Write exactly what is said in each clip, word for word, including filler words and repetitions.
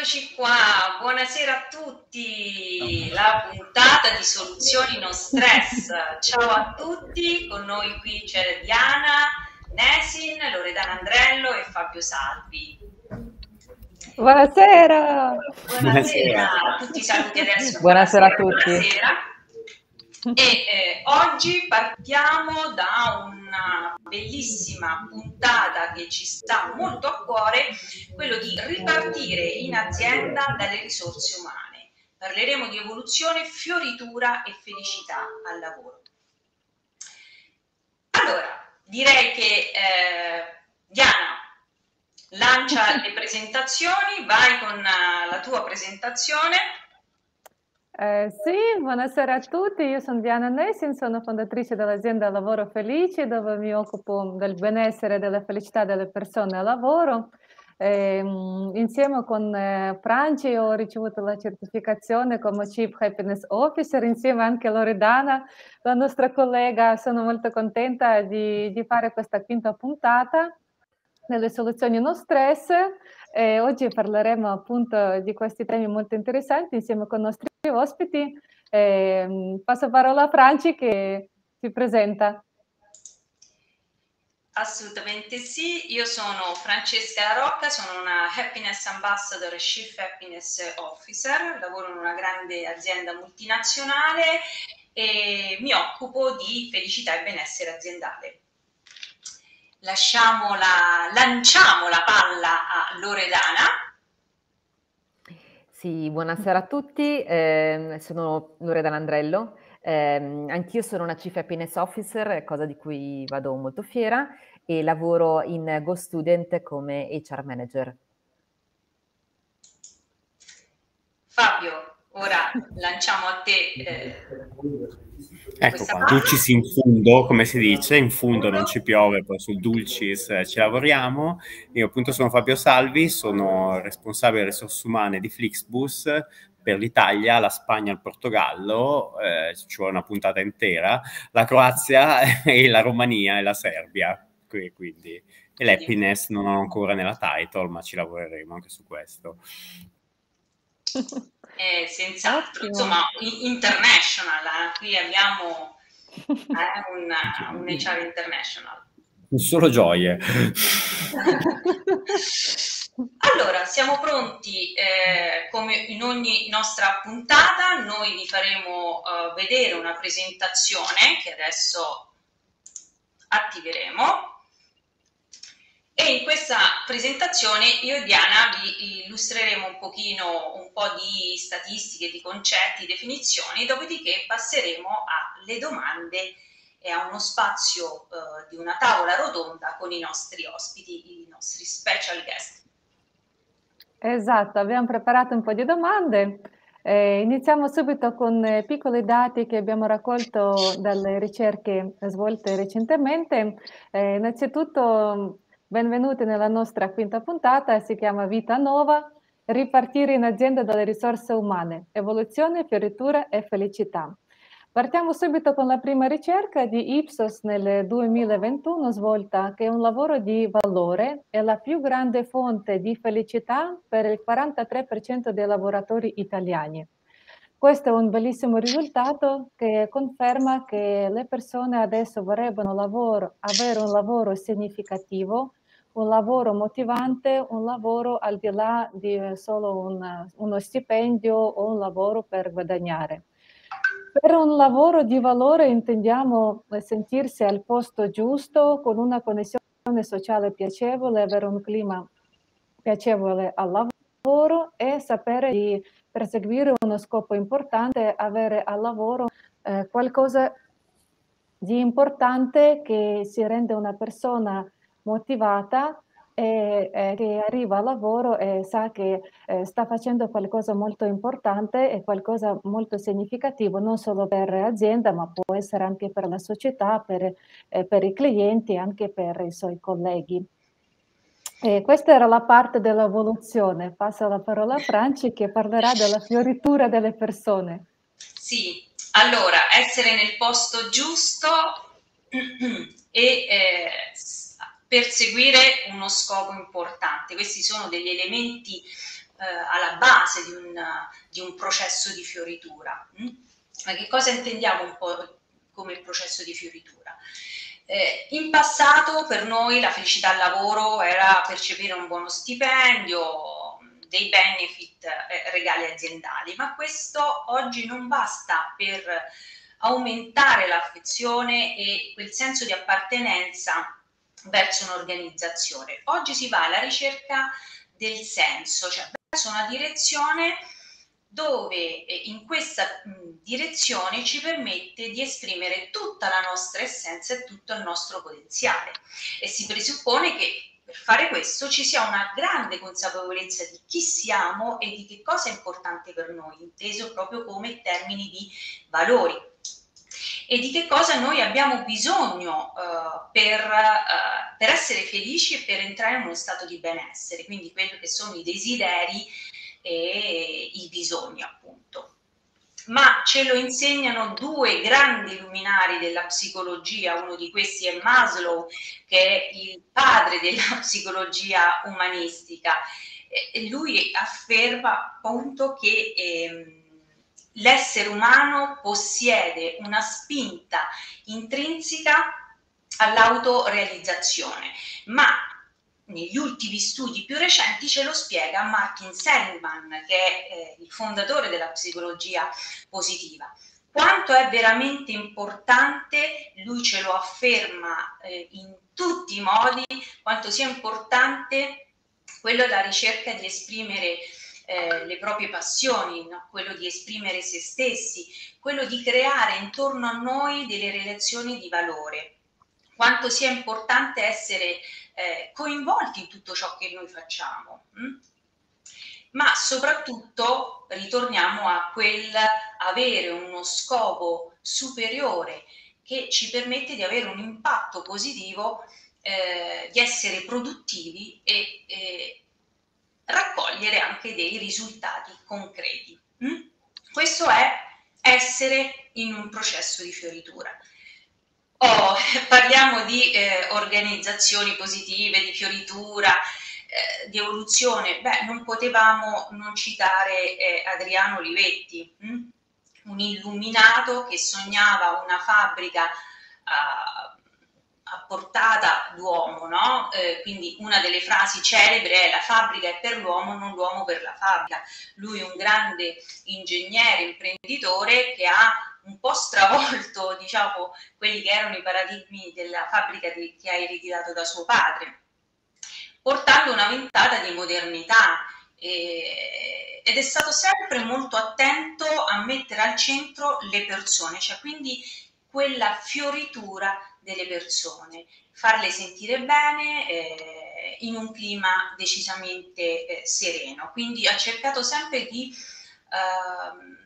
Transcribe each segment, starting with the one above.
Eccoci qua, buonasera a tutti, la puntata di Soluzioni Non Stress. Ciao a tutti, con noi qui c'è Diana, Nesin, Loredana Andrello e Fabio Salvi. Buonasera! Buonasera, tutti i saluti adesso. Buonasera a tutti. Buonasera. E eh, oggi partiamo da una bellissima puntata che ci sta molto a cuore, quello di ripartire in azienda dalle risorse umane. Parleremo di evoluzione, fioritura e felicità al lavoro. Allora, direi che eh, Diana lancia le presentazioni, vai con uh, la tua presentazione. Eh, sì, buonasera a tutti, io sono Diana Nesin, sono fondatrice dell'azienda Lavoro Felice, dove mi occupo del benessere e della felicità delle persone a lavoro. Eh, insieme con eh, Franci ho ricevuto la certificazione come Chief Happiness Officer, insieme anche a Loredana, la nostra collega. Sono molto contenta di, di fare questa quinta puntata nelle soluzioni non stress. Eh, oggi parleremo appunto di questi temi molto interessanti insieme con i nostri ospiti. Eh, passo parola a Franci che si presenta. Assolutamente sì, io sono Francesca La Rocca, sono una Happiness Ambassador e Chief Happiness Officer, lavoro in una grande azienda multinazionale e mi occupo di felicità e benessere aziendale. Lasciamo la, lanciamo la palla a Loredana. Sì, buonasera a tutti, eh, sono Loredana Andrello, eh, anch'io sono una Chief Happiness Officer, cosa di cui vado molto fiera, e lavoro in GoStudent come H R Manager. Fabio, ora lanciamo a te. Eh, ecco qua, Dulcis in fundo, come si dice, in fundo non ci piove, poi sul Dulcis eh, ci lavoriamo. Io appunto sono Fabio Salvi, sono responsabile delle risorse umane di Flixbus per l'Italia, la Spagna, il Portogallo, eh, ci vuole una puntata intera, la Croazia e la Romania e la Serbia, quindi, e l'happiness non ho ancora nella title, ma ci lavoreremo anche su questo. Eh, senz'altro, insomma, international, eh? Qui abbiamo eh, un, un H R international. Solo gioie. Allora, siamo pronti, eh, come in ogni nostra puntata, noi vi faremo uh, vedere una presentazione che adesso attiveremo. E in questa presentazione io e Diana vi illustreremo un pochino un po' di statistiche, di concetti, definizioni, dopodiché passeremo alle domande e a uno spazio eh, di una tavola rotonda con i nostri ospiti, i nostri special guest. Esatto, abbiamo preparato un po' di domande. Eh, iniziamo subito con eh, piccoli dati che abbiamo raccolto dalle ricerche svolte recentemente. Eh, innanzitutto, benvenuti nella nostra quinta puntata, si chiama Vita Nuova, ripartire in azienda dalle risorse umane, evoluzione, fioritura e felicità. Partiamo subito con la prima ricerca di Ipsos nel duemilaventuno svolta, che è un lavoro di valore, è la più grande fonte di felicità per il quarantatré per cento dei lavoratori italiani. Questo è un bellissimo risultato che conferma che le persone adesso vorrebbero lavoro, avere un lavoro significativo, un lavoro motivante, un lavoro al di là di solo un, uno stipendio o un lavoro per guadagnare. Per un lavoro di valore intendiamo sentirsi al posto giusto, con una connessione sociale piacevole, avere un clima piacevole al lavoro e sapere di perseguire uno scopo importante, avere al lavoro eh, qualcosa di importante che si rende una persona motivata e eh, che arriva al lavoro e sa che eh, sta facendo qualcosa molto importante e qualcosa molto significativo, non solo per l'azienda, ma può essere anche per la società, per, eh, per i clienti e anche per i suoi colleghi. E questa era la parte dell'evoluzione. Passo la parola a Franci che parlerà della fioritura delle persone. Sì, allora, essere nel posto giusto e eh, perseguire uno scopo importante. Questi sono degli elementi eh, alla base di un, di un processo di fioritura. Mm? Ma che cosa intendiamo un po' come il processo di fioritura? Eh, in passato per noi la felicità al lavoro era percepire un buono stipendio, dei benefit, eh, regali aziendali, ma questo oggi non basta per aumentare l'affezione e quel senso di appartenenza verso un'organizzazione. Oggi si va alla ricerca del senso, cioè verso una direzione dove in questa direzione ci permette di esprimere tutta la nostra essenza e tutto il nostro potenziale, e si presuppone che per fare questo ci sia una grande consapevolezza di chi siamo e di che cosa è importante per noi, inteso proprio come termini di valori, e di che cosa noi abbiamo bisogno uh, per, uh, per essere felici e per entrare in uno stato di benessere, quindi quelli che sono i desideri e i bisogni, appunto. Ma ce lo insegnano due grandi luminari della psicologia. Uno di questi è Maslow, che è il padre della psicologia umanistica, e lui afferma appunto che ehm, l'essere umano possiede una spinta intrinseca all'autorealizzazione, ma negli ultimi studi più recenti ce lo spiega Martin Seligman, che è eh, il fondatore della psicologia positiva. Quanto è veramente importante, lui ce lo afferma eh, in tutti i modi, quanto sia importante quello della ricerca di esprimere eh, le proprie passioni, no? Quello di esprimere se stessi, quello di creare intorno a noi delle relazioni di valore. Quanto sia importante essere eh, coinvolti in tutto ciò che noi facciamo, hm? Ma soprattutto ritorniamo a quel avere uno scopo superiore che ci permette di avere un impatto positivo, eh, di essere produttivi e eh, raccogliere anche dei risultati concreti. Hm? Questo è essere in un processo di fioritura. Oh, parliamo di eh, organizzazioni positive, di fioritura, eh, di evoluzione. Beh, non potevamo non citare eh, Adriano Olivetti, hm? Un illuminato che sognava una fabbrica a, a portata d'uomo, no? Eh, quindi una delle frasi celebri è: la fabbrica è per l'uomo, non l'uomo per la fabbrica. Lui è un grande ingegnere, imprenditore, che ha un po' stravolto, diciamo, quelli che erano i paradigmi della fabbrica di, che ha ereditato da suo padre, portando una ventata di modernità, eh, ed è stato sempre molto attento a mettere al centro le persone, cioè quindi quella fioritura delle persone, farle sentire bene eh, in un clima decisamente eh, sereno. Quindi ha cercato sempre di eh,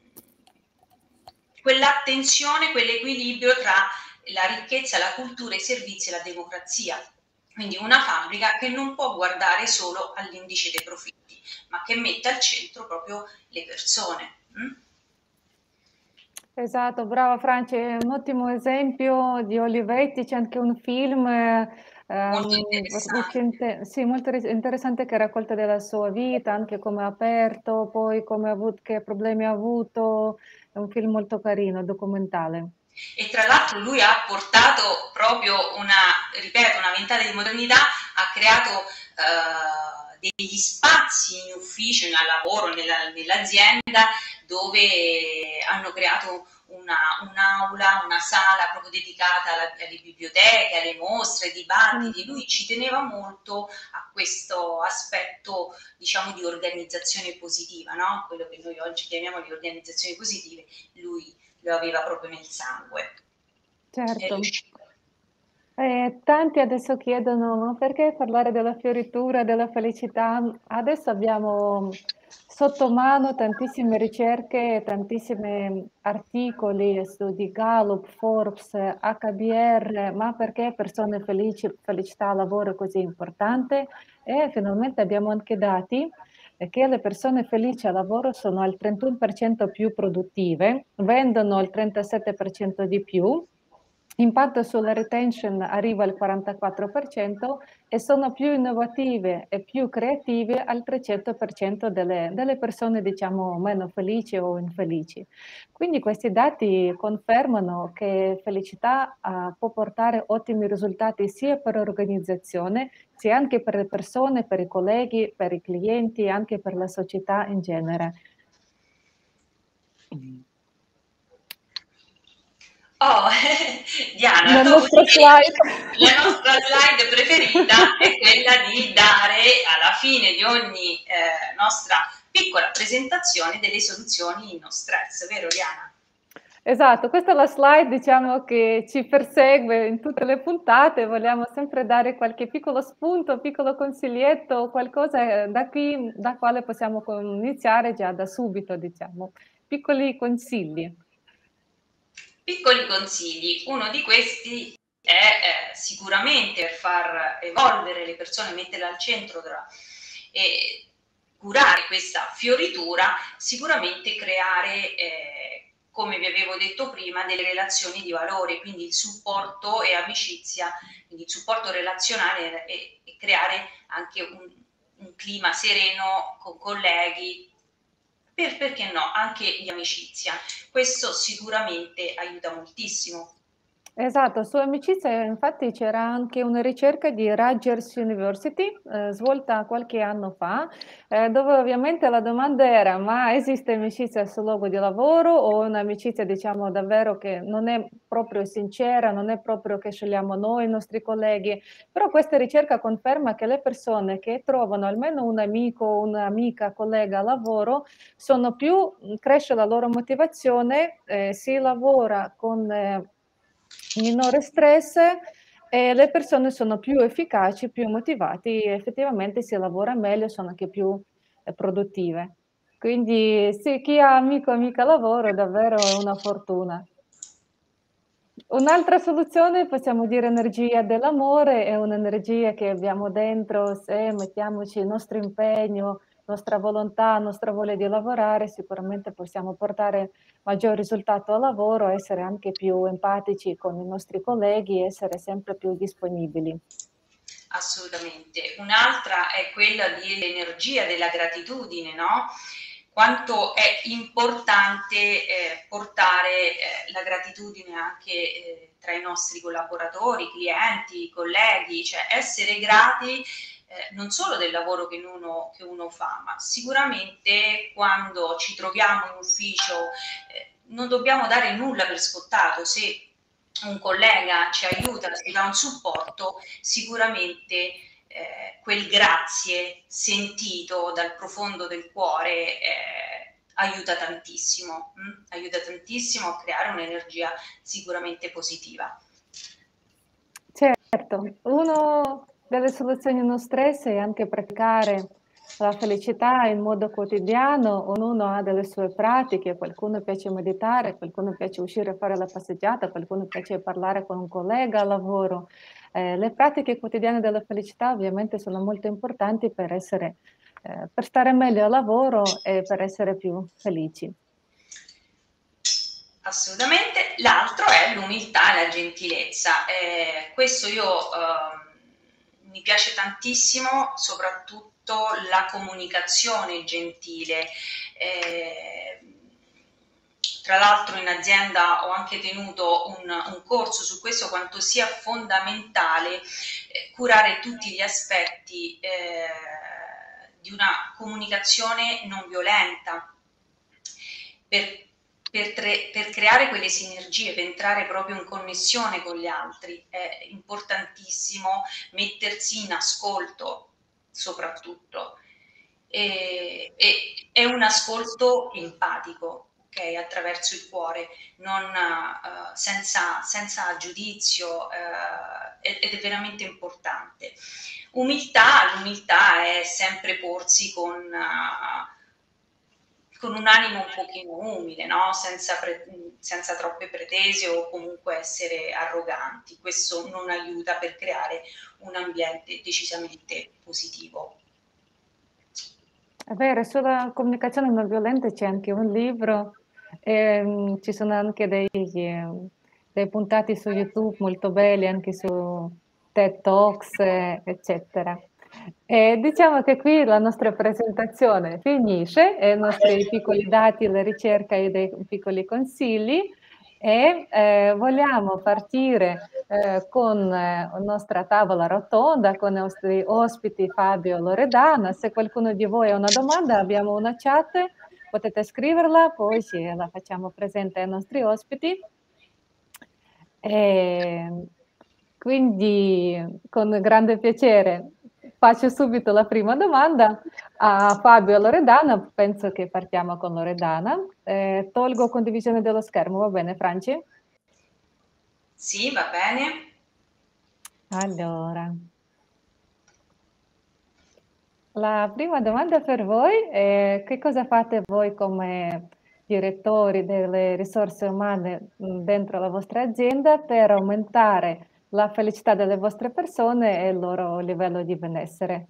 quell'attenzione, quell'equilibrio tra la ricchezza, la cultura, i servizi e la democrazia. Quindi una fabbrica che non può guardare solo all'indice dei profitti, ma che mette al centro proprio le persone. Mm? Esatto, brava Francia, è un ottimo esempio di Olivetti. C'è anche un film eh, Molto um, interessante. recente, sì, molto interessante, che racconta della sua vita, anche come ha aperto, poi come ha avuto, che problemi ha avuto. È un film molto carino, documentale. E tra l'altro lui ha portato proprio una, ripeto, una ventata di modernità, ha creato eh, degli spazi in ufficio, nel lavoro, nella, nell'azienda, dove hanno creato una, un'aula, una sala proprio dedicata alla, alle biblioteche, alle mostre, ai dibattiti. Lui ci teneva molto a questo aspetto, diciamo, di organizzazione positiva, no? Quello che noi oggi chiamiamo le organizzazioni positive, lui lo aveva proprio nel sangue. Certo. Eh, tanti adesso chiedono: ma perché parlare della fioritura, della felicità? Adesso abbiamo sotto mano tantissime ricerche, tantissimi articoli, studi Gallup, Forbes, H B R, ma perché persone felici, felicità al lavoro è così importante? E finalmente abbiamo anche dati che le persone felici al lavoro sono al trentuno per cento più produttive, vendono il trentasette per cento di più, impatto sulla retention arriva al quarantaquattro per cento e sono più innovative e più creative al trecento per cento delle, delle persone, diciamo, meno felici o infelici. Quindi questi dati confermano che felicità uh, può portare ottimi risultati sia per l'organizzazione, sia anche per le persone, per i colleghi, per i clienti, anche per la società in genere. Oh, Diana, la nostra slide. la nostra slide preferita è quella di dare alla fine di ogni eh, nostra piccola presentazione delle soluzioni no stress, vero Diana? Esatto, questa è la slide, diciamo, che ci persegue in tutte le puntate, vogliamo sempre dare qualche piccolo spunto, piccolo consiglietto, qualcosa da qui, da quale possiamo iniziare già da subito, diciamo, piccoli consigli. Piccoli consigli, uno di questi è eh, sicuramente per far evolvere le persone, metterle al centro tra, e curare questa fioritura, sicuramente creare, eh, come vi avevo detto prima, delle relazioni di valore, quindi il supporto e amicizia, quindi il supporto relazionale e, e creare anche un, un clima sereno con colleghi, per, perché no, anche di amicizia. Questo sicuramente aiuta moltissimo. Esatto, su amicizia infatti c'era anche una ricerca di Rutgers University eh, svolta qualche anno fa, eh, dove ovviamente la domanda era: ma esiste amicizia sul luogo di lavoro o un'amicizia, diciamo, davvero che non è proprio sincera, non è proprio che scegliamo noi, i nostri colleghi? Però questa ricerca conferma che le persone che trovano almeno un amico, un'amica, collega a lavoro, sono più, cresce la loro motivazione, eh, si lavora con eh, minore stress e le persone sono più efficaci, più motivati, effettivamente si lavora meglio, sono anche più eh, produttive. Quindi sì, chi ha amico o amica lavoro davvero è una fortuna. Un'altra soluzione, possiamo dire, energia dell'amore, è un'energia che abbiamo dentro, se mettiamoci il nostro impegno, nostra volontà, nostra voglia di lavorare, sicuramente possiamo portare maggior risultato al lavoro, essere anche più empatici con i nostri colleghi, essere sempre più disponibili. Assolutamente. Un'altra è quella dell'energia della gratitudine, no? Quanto è importante eh, portare eh, la gratitudine anche eh, tra i nostri collaboratori, clienti, colleghi, cioè essere grati eh, non solo del lavoro che uno, che uno fa, ma sicuramente quando ci troviamo in ufficio eh, non dobbiamo dare nulla per scontato. Se un collega ci aiuta, ci dà un supporto, sicuramente eh, quel grazie sentito dal profondo del cuore eh, aiuta tantissimo, hm? aiuta tantissimo a creare un'energia sicuramente positiva. Certo, una delle soluzioni allo stress è anche praticare la felicità in modo quotidiano, ognuno ha delle sue pratiche, qualcuno piace meditare, qualcuno piace uscire a fare la passeggiata, qualcuno piace parlare con un collega al lavoro. Eh, le pratiche quotidiane della felicità ovviamente sono molto importanti per essere, eh, per stare meglio al lavoro e per essere più felici. Assolutamente. L'altro è l'umiltà e la gentilezza. Eh, questo io eh, mi piace tantissimo, soprattutto la comunicazione gentile. Eh, tra l'altro in azienda ho anche tenuto un, un corso su questo, quanto sia fondamentale eh, curare tutti gli aspetti eh, di una comunicazione non violenta, per Per, tre, per creare quelle sinergie, per entrare proprio in connessione con gli altri. È importantissimo mettersi in ascolto, soprattutto. E, e, è un ascolto empatico, okay, attraverso il cuore, non, uh, senza, senza giudizio, uh, ed è veramente importante. Umiltà, l'umiltà è sempre porsi con... Uh, con un animo un pochino umile, no? senza, pre- senza troppe pretese o comunque essere arroganti. Questo non aiuta per creare un ambiente decisamente positivo. È vero, sulla comunicazione non violenta c'è anche un libro, ehm, ci sono anche dei, dei puntati su YouTube molto belli, anche su TED Talks, eh, eccetera. E diciamo che qui la nostra presentazione finisce, e i nostri piccoli dati, la ricerca e dei piccoli consigli, e eh, vogliamo partire eh, con eh, la nostra tavola rotonda con i nostri ospiti Fabio e Loredana. Se qualcuno di voi ha una domanda, abbiamo una chat, potete scriverla, poi sì, la facciamo presente ai nostri ospiti. E quindi con grande piacere faccio subito la prima domanda a Fabio e Loredana. Penso che partiamo con Loredana. Eh, tolgo condivisione dello schermo, va bene, Franci? Sì, va bene. Allora, la prima domanda per voi è: che cosa fate voi come direttori delle risorse umane dentro la vostra azienda per aumentare la felicità delle vostre persone e il loro livello di benessere?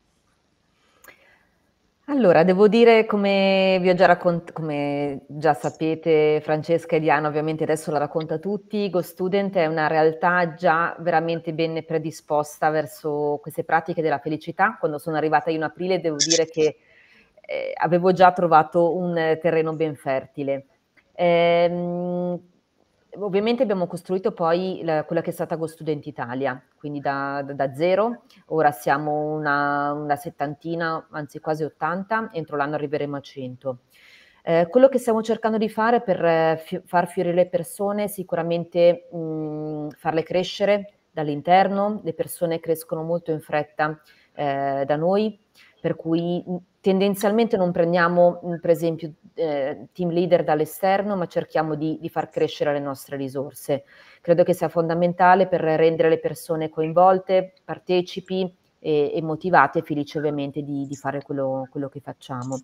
Allora, devo dire, come vi ho già raccontato, come già sapete, Francesca e Diana ovviamente adesso la racconta a tutti, GoStudent è una realtà già veramente ben predisposta verso queste pratiche della felicità. Quando sono arrivata io in aprile devo dire che eh, avevo già trovato un terreno ben fertile. Ehm, Ovviamente abbiamo costruito poi la, quella che è stata GoStudent Italia, quindi da, da, da zero. Ora siamo una, una settantina, anzi quasi ottanta, entro l'anno arriveremo a cento. Eh, quello che stiamo cercando di fare per eh, fi- far fiorire le persone, sicuramente mh, farle crescere dall'interno. Le persone crescono molto in fretta eh, da noi, per cui tendenzialmente non prendiamo per esempio eh, team leader dall'esterno, ma cerchiamo di, di far crescere le nostre risorse. Credo che sia fondamentale per rendere le persone coinvolte, partecipi e, e motivate e felici ovviamente di, di fare quello, quello che facciamo.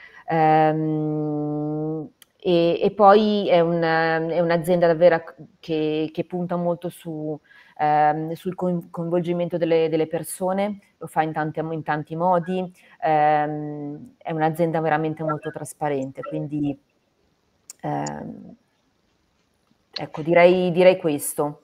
Ehm, e, e poi è, un, è un'azienda davvero che, che punta molto su, ehm, sul coinvolgimento delle, delle persone, lo fa in tanti, in tanti modi, ehm, è un'azienda veramente molto trasparente, quindi ehm, ecco, direi, direi questo.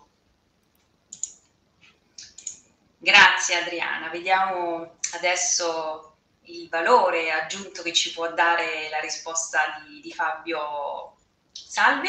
Grazie Adriana, vediamo adesso il valore aggiunto che ci può dare la risposta di, di Fabio. Salvi?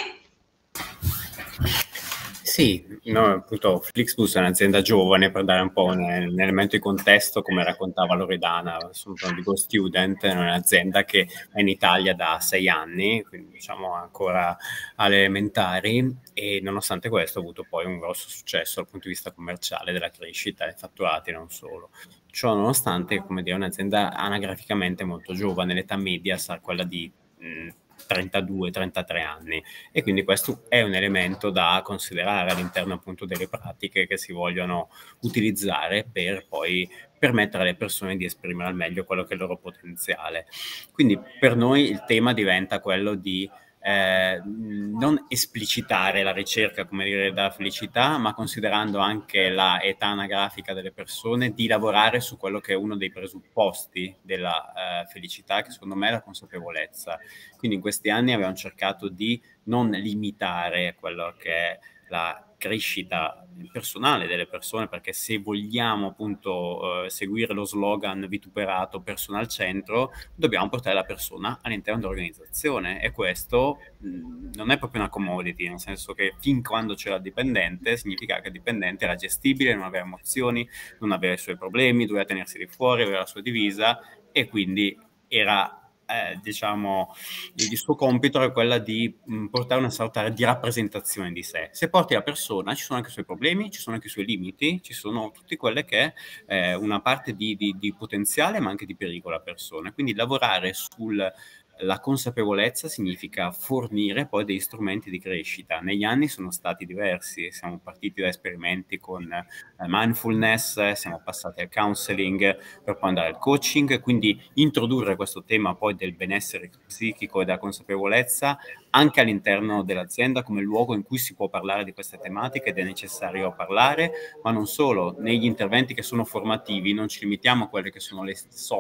Sì, no, appunto Flixbus è un'azienda giovane, per dare un po' un, un elemento di contesto, come raccontava Loredana, sono di GoStudent, è un'azienda che è in Italia da sei anni, quindi diciamo ancora alle elementari, e nonostante questo ha avuto poi un grosso successo dal punto di vista commerciale, della crescita e fatturati, non solo. Ciò nonostante, come dire, è un'azienda anagraficamente molto giovane, l'età media sarà quella di mh, trentadue trentatré anni, e quindi questo è un elemento da considerare all'interno appunto delle pratiche che si vogliono utilizzare per poi permettere alle persone di esprimere al meglio quello che è il loro potenziale. Quindi per noi il tema diventa quello di Eh, non esplicitare la ricerca, come dire, della felicità, ma considerando anche la età anagrafica delle persone, di lavorare su quello che è uno dei presupposti della eh, felicità, che secondo me è la consapevolezza. Quindi in questi anni abbiamo cercato di non limitare quello che è la crescita personale delle persone, perché se vogliamo appunto eh, seguire lo slogan vituperato persona al centro, dobbiamo portare la persona all'interno dell'organizzazione, e questo mh, non è proprio una commodity, nel senso che fin quando c'era il dipendente significa che il dipendente era gestibile, non aveva emozioni, non aveva i suoi problemi, doveva tenersi di fuori, aveva la sua divisa, e quindi era Eh, diciamo, il suo compito era quella di mh, portare una sorta di rappresentazione di sé. Se porti la persona, ci sono anche i suoi problemi, ci sono anche i suoi limiti, ci sono tutte quelle che è eh, una parte di, di, di potenziale, ma anche di pericolo alla persona. Quindi lavorare sul la consapevolezza significa fornire poi degli strumenti di crescita. Negli anni sono stati diversi, siamo partiti da esperimenti con eh, mindfulness, siamo passati al counseling, per poi andare al coaching, quindi introdurre questo tema poi del benessere psichico e della consapevolezza anche all'interno dell'azienda come luogo in cui si può parlare di queste tematiche, ed è necessario parlare, ma non solo. Negli interventi che sono formativi non ci limitiamo a quelle che sono le soft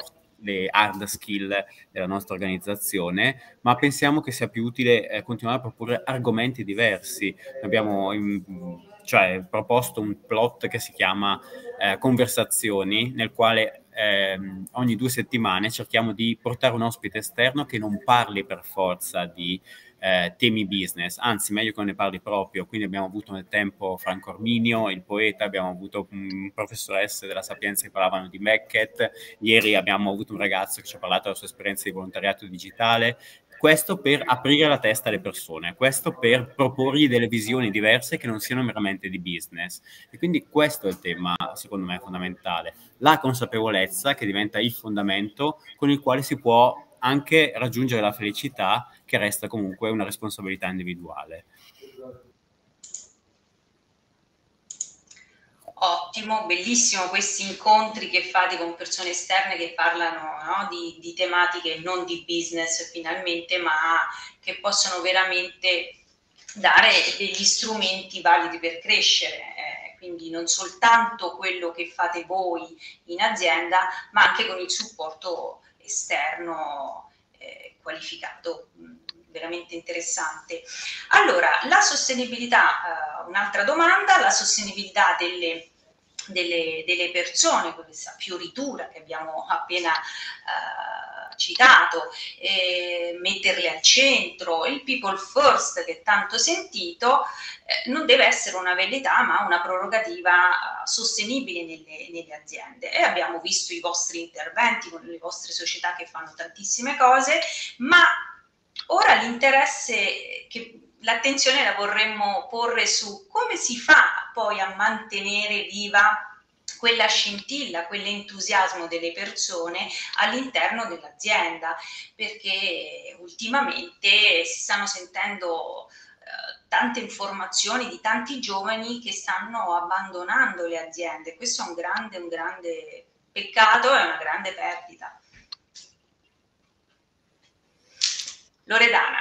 le hard skill della nostra organizzazione, ma pensiamo che sia più utile eh, continuare a proporre argomenti diversi. Abbiamo in, cioè, proposto un plot che si chiama eh, Conversazioni, nel quale eh, ogni due settimane cerchiamo di portare un ospite esterno che non parli per forza di Eh, temi business, anzi meglio che ne parli proprio. Quindi abbiamo avuto nel tempo Franco Arminio, il poeta, abbiamo avuto um, professoresse della Sapienza che parlavano di Beckett, ieri abbiamo avuto un ragazzo che ci ha parlato della sua esperienza di volontariato digitale. Questo per aprire la testa alle persone, questo per proporgli delle visioni diverse che non siano meramente di business. E quindi questo è il tema, secondo me, fondamentale. La consapevolezza che diventa il fondamento con il quale si può anche raggiungere la felicità, che resta comunque una responsabilità individuale. Ottimo, bellissimo questi incontri che fate con persone esterne che parlano, no, di, di tematiche non di business finalmente, ma che possono veramente dare degli strumenti validi per crescere, eh, quindi non soltanto quello che fate voi in azienda, ma anche con il supporto esterno eh, qualificato. Veramente interessante. Allora, la sostenibilità, uh, un'altra domanda, la sostenibilità delle, delle, delle persone, questa fioritura che abbiamo appena uh, citato, eh, metterle al centro, il people first che è tanto sentito, eh, non deve essere una velleità ma una prerogativa uh, sostenibile nelle, nelle aziende. E abbiamo visto i vostri interventi con le vostre società che fanno tantissime cose, ma ora l'interesse, che l'attenzione la vorremmo porre su come si fa poi a mantenere viva quella scintilla, quell'entusiasmo delle persone all'interno dell'azienda, perché ultimamente si stanno sentendo eh, tante informazioni di tanti giovani che stanno abbandonando le aziende. Questo è un grande, un grande peccato e una grande perdita. Loredana.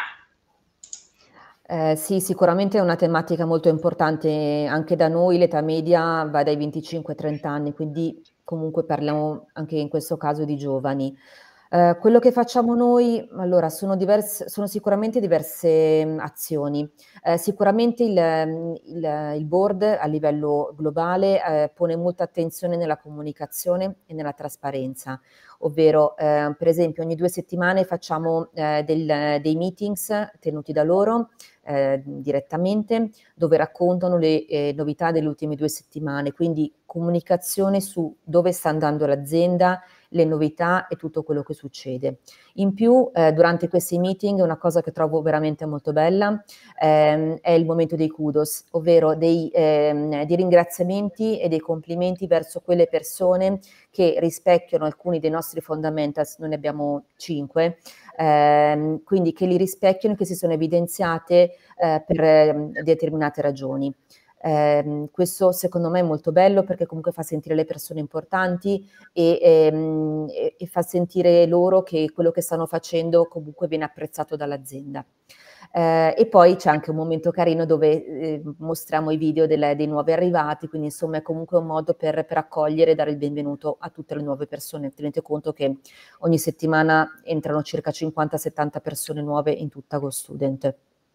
Eh, sì, sicuramente è una tematica molto importante. Anche da noi l'età media va dai venticinque ai trenta anni, quindi comunque parliamo anche in questo caso di giovani. Eh, quello che facciamo noi, allora, sono, diverse, sono sicuramente diverse mh, azioni. Eh, sicuramente il, il, il board a livello globale eh, pone molta attenzione nella comunicazione e nella trasparenza, ovvero eh, per esempio ogni due settimane facciamo eh, del, dei meetings tenuti da loro eh, direttamente, dove raccontano le eh, novità delle ultime due settimane, quindi comunicazione su dove sta andando l'azienda, le novità e tutto quello che succede. In più, eh, durante questi meeting, una cosa che trovo veramente molto bella ehm, è il momento dei kudos, ovvero dei, ehm, dei ringraziamenti e dei complimenti verso quelle persone che rispecchiano alcuni dei nostri fundamentals, noi ne abbiamo cinque, ehm, quindi che li rispecchiano e che si sono evidenziate eh, per eh, determinate ragioni. Eh, questo secondo me è molto bello perché comunque fa sentire le persone importanti e, ehm, e, e fa sentire loro che quello che stanno facendo comunque viene apprezzato dall'azienda. Eh, e poi c'è anche un momento carino dove eh, mostriamo i video delle, dei nuovi arrivati, quindi insomma è comunque un modo per, per accogliere e dare il benvenuto a tutte le nuove persone. Tenete conto che ogni settimana entrano circa cinquanta settanta persone nuove in tutta GoStudent.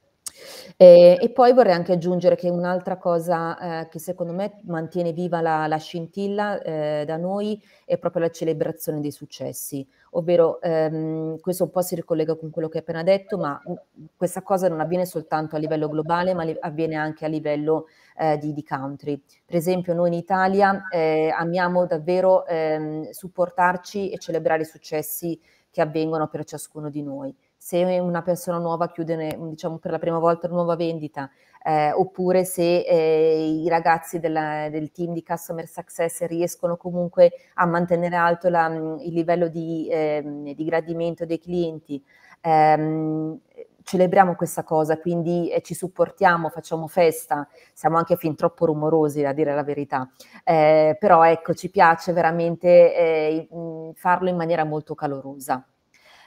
E, e poi vorrei anche aggiungere che un'altra cosa eh, che secondo me mantiene viva la, la scintilla eh, da noi è proprio la celebrazione dei successi, ovvero ehm, questo un po' si ricollega con quello che hai appena detto, ma questa cosa non avviene soltanto a livello globale, ma avviene anche a livello eh, di, di country. Per esempio noi in Italia eh, amiamo davvero ehm, supportarci e celebrare i successi che avvengono per ciascuno di noi. Se una persona nuova chiude, diciamo, per la prima volta una nuova vendita, eh, oppure se eh, i ragazzi della, del team di Customer Success riescono comunque a mantenere alto la, il livello di, eh, di gradimento dei clienti, ehm, celebriamo questa cosa, quindi eh, ci supportiamo, facciamo festa, siamo anche fin troppo rumorosi a dire la verità, eh, però ecco, ci piace veramente eh, farlo in maniera molto calorosa.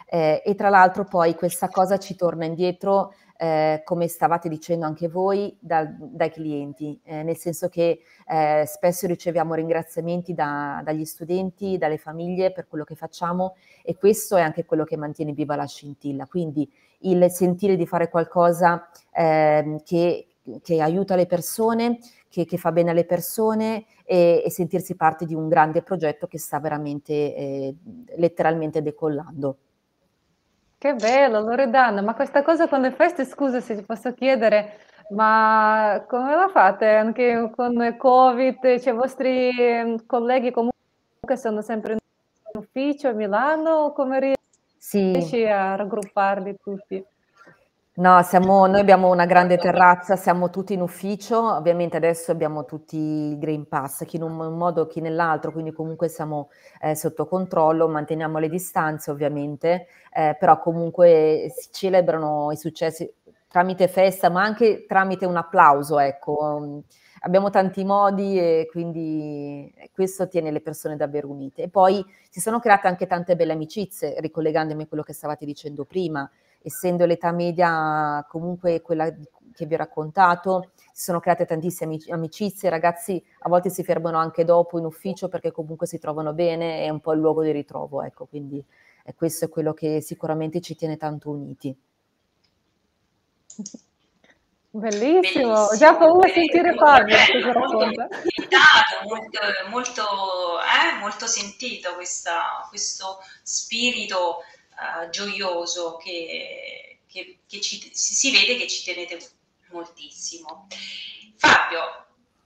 Eh, e tra l'altro poi questa cosa ci torna indietro, eh, come stavate dicendo anche voi, da, dai clienti, eh, nel senso che eh, spesso riceviamo ringraziamenti da, dagli studenti, dalle famiglie per quello che facciamo, e questo è anche quello che mantiene viva la scintilla. Quindi il sentire di fare qualcosa eh, che, che aiuta le persone, che, che fa bene alle persone, e, e sentirsi parte di un grande progetto che sta veramente eh, letteralmente decollando. Che bello, Loredana, ma questa cosa con le feste, scusa se ti posso chiedere, ma come la fate anche con il Covid? Cioè, i vostri ehm, colleghi comunque sono sempre in ufficio a Milano, o come Sì. riesci a raggrupparli tutti? No, siamo, noi abbiamo una grande terrazza, siamo tutti in ufficio, ovviamente adesso abbiamo tutti il Green Pass, chi in un modo, chi nell'altro, quindi comunque siamo eh, sotto controllo, manteniamo le distanze ovviamente, eh, però comunque si celebrano i successi tramite festa, ma anche tramite un applauso, ecco. Abbiamo tanti modi e quindi questo tiene le persone davvero unite. E poi si sono create anche tante belle amicizie, ricollegandomi a quello che stavate dicendo prima. Essendo l'età media comunque quella che vi ho raccontato, si sono create tantissime amicizie, i ragazzi a volte si fermano anche dopo in ufficio perché comunque si trovano bene, è un po' il luogo di ritrovo, ecco, quindi eh, questo è quello che sicuramente ci tiene tanto uniti. Bellissimo, ho già paura di sentire Fabio cosa racconta. Molto, molto, eh, molto sentito questa, questo spirito uh, gioioso che, che, che ci, si vede che ci tenete moltissimo. Fabio.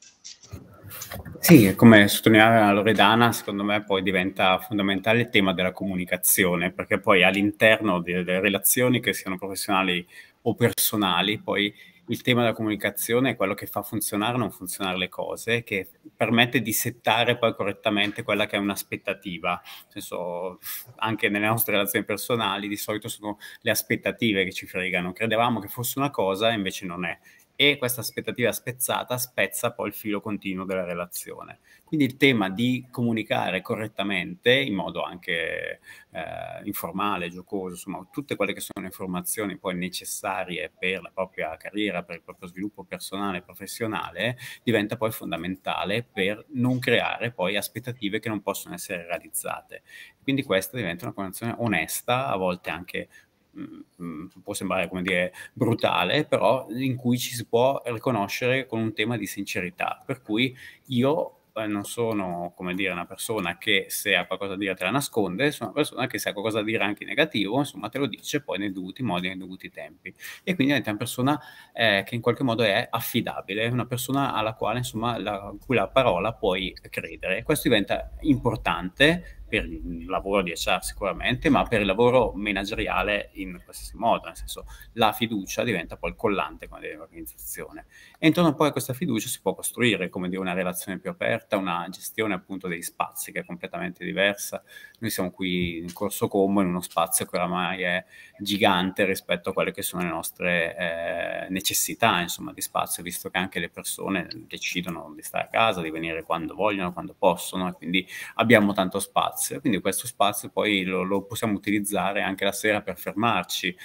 Sì, come sottolineava Loredana, secondo me poi diventa fondamentale il tema della comunicazione, perché poi all'interno delle relazioni, che siano professionali o personali, poi il tema della comunicazione è quello che fa funzionare o non funzionare le cose, che permette di settare poi correttamente quella che è un'aspettativa. Nel senso, anche nelle nostre relazioni personali di solito sono le aspettative che ci fregano. Credevamo che fosse una cosa e invece non è. E questa aspettativa spezzata spezza poi il filo continuo della relazione. Quindi il tema di comunicare correttamente, in modo anche eh, informale, giocoso, insomma, tutte quelle che sono informazioni poi necessarie per la propria carriera, per il proprio sviluppo personale e professionale, diventa poi fondamentale per non creare poi aspettative che non possono essere realizzate. Quindi questa diventa una condizione onesta, a volte anche può sembrare, come dire, brutale, però in cui ci si può riconoscere con un tema di sincerità, per cui io eh, non sono, come dire, una persona che se ha qualcosa da dire te la nasconde, sono una persona che se ha qualcosa da dire anche negativo, insomma te lo dice poi nei dovuti modi, nei dovuti tempi, e quindi diventa una persona eh, che in qualche modo è affidabile, una persona alla quale, insomma, la, cui la parola puoi credere. Questo diventa importante per il lavoro di H R sicuramente, ma per il lavoro manageriale in qualsiasi modo, nel senso la fiducia diventa poi il collante dell'organizzazione. E intorno poi a questa fiducia si può costruire, come dire, una relazione più aperta, una gestione appunto degli spazi che è completamente diversa. Noi siamo qui in Corso Como, in uno spazio che oramai è gigante rispetto a quelle che sono le nostre eh, necessità, insomma, di spazio, visto che anche le persone decidono di stare a casa, di venire quando vogliono, quando possono, e quindi abbiamo tanto spazio. Quindi questo spazio poi lo, lo possiamo utilizzare anche la sera per fermarci,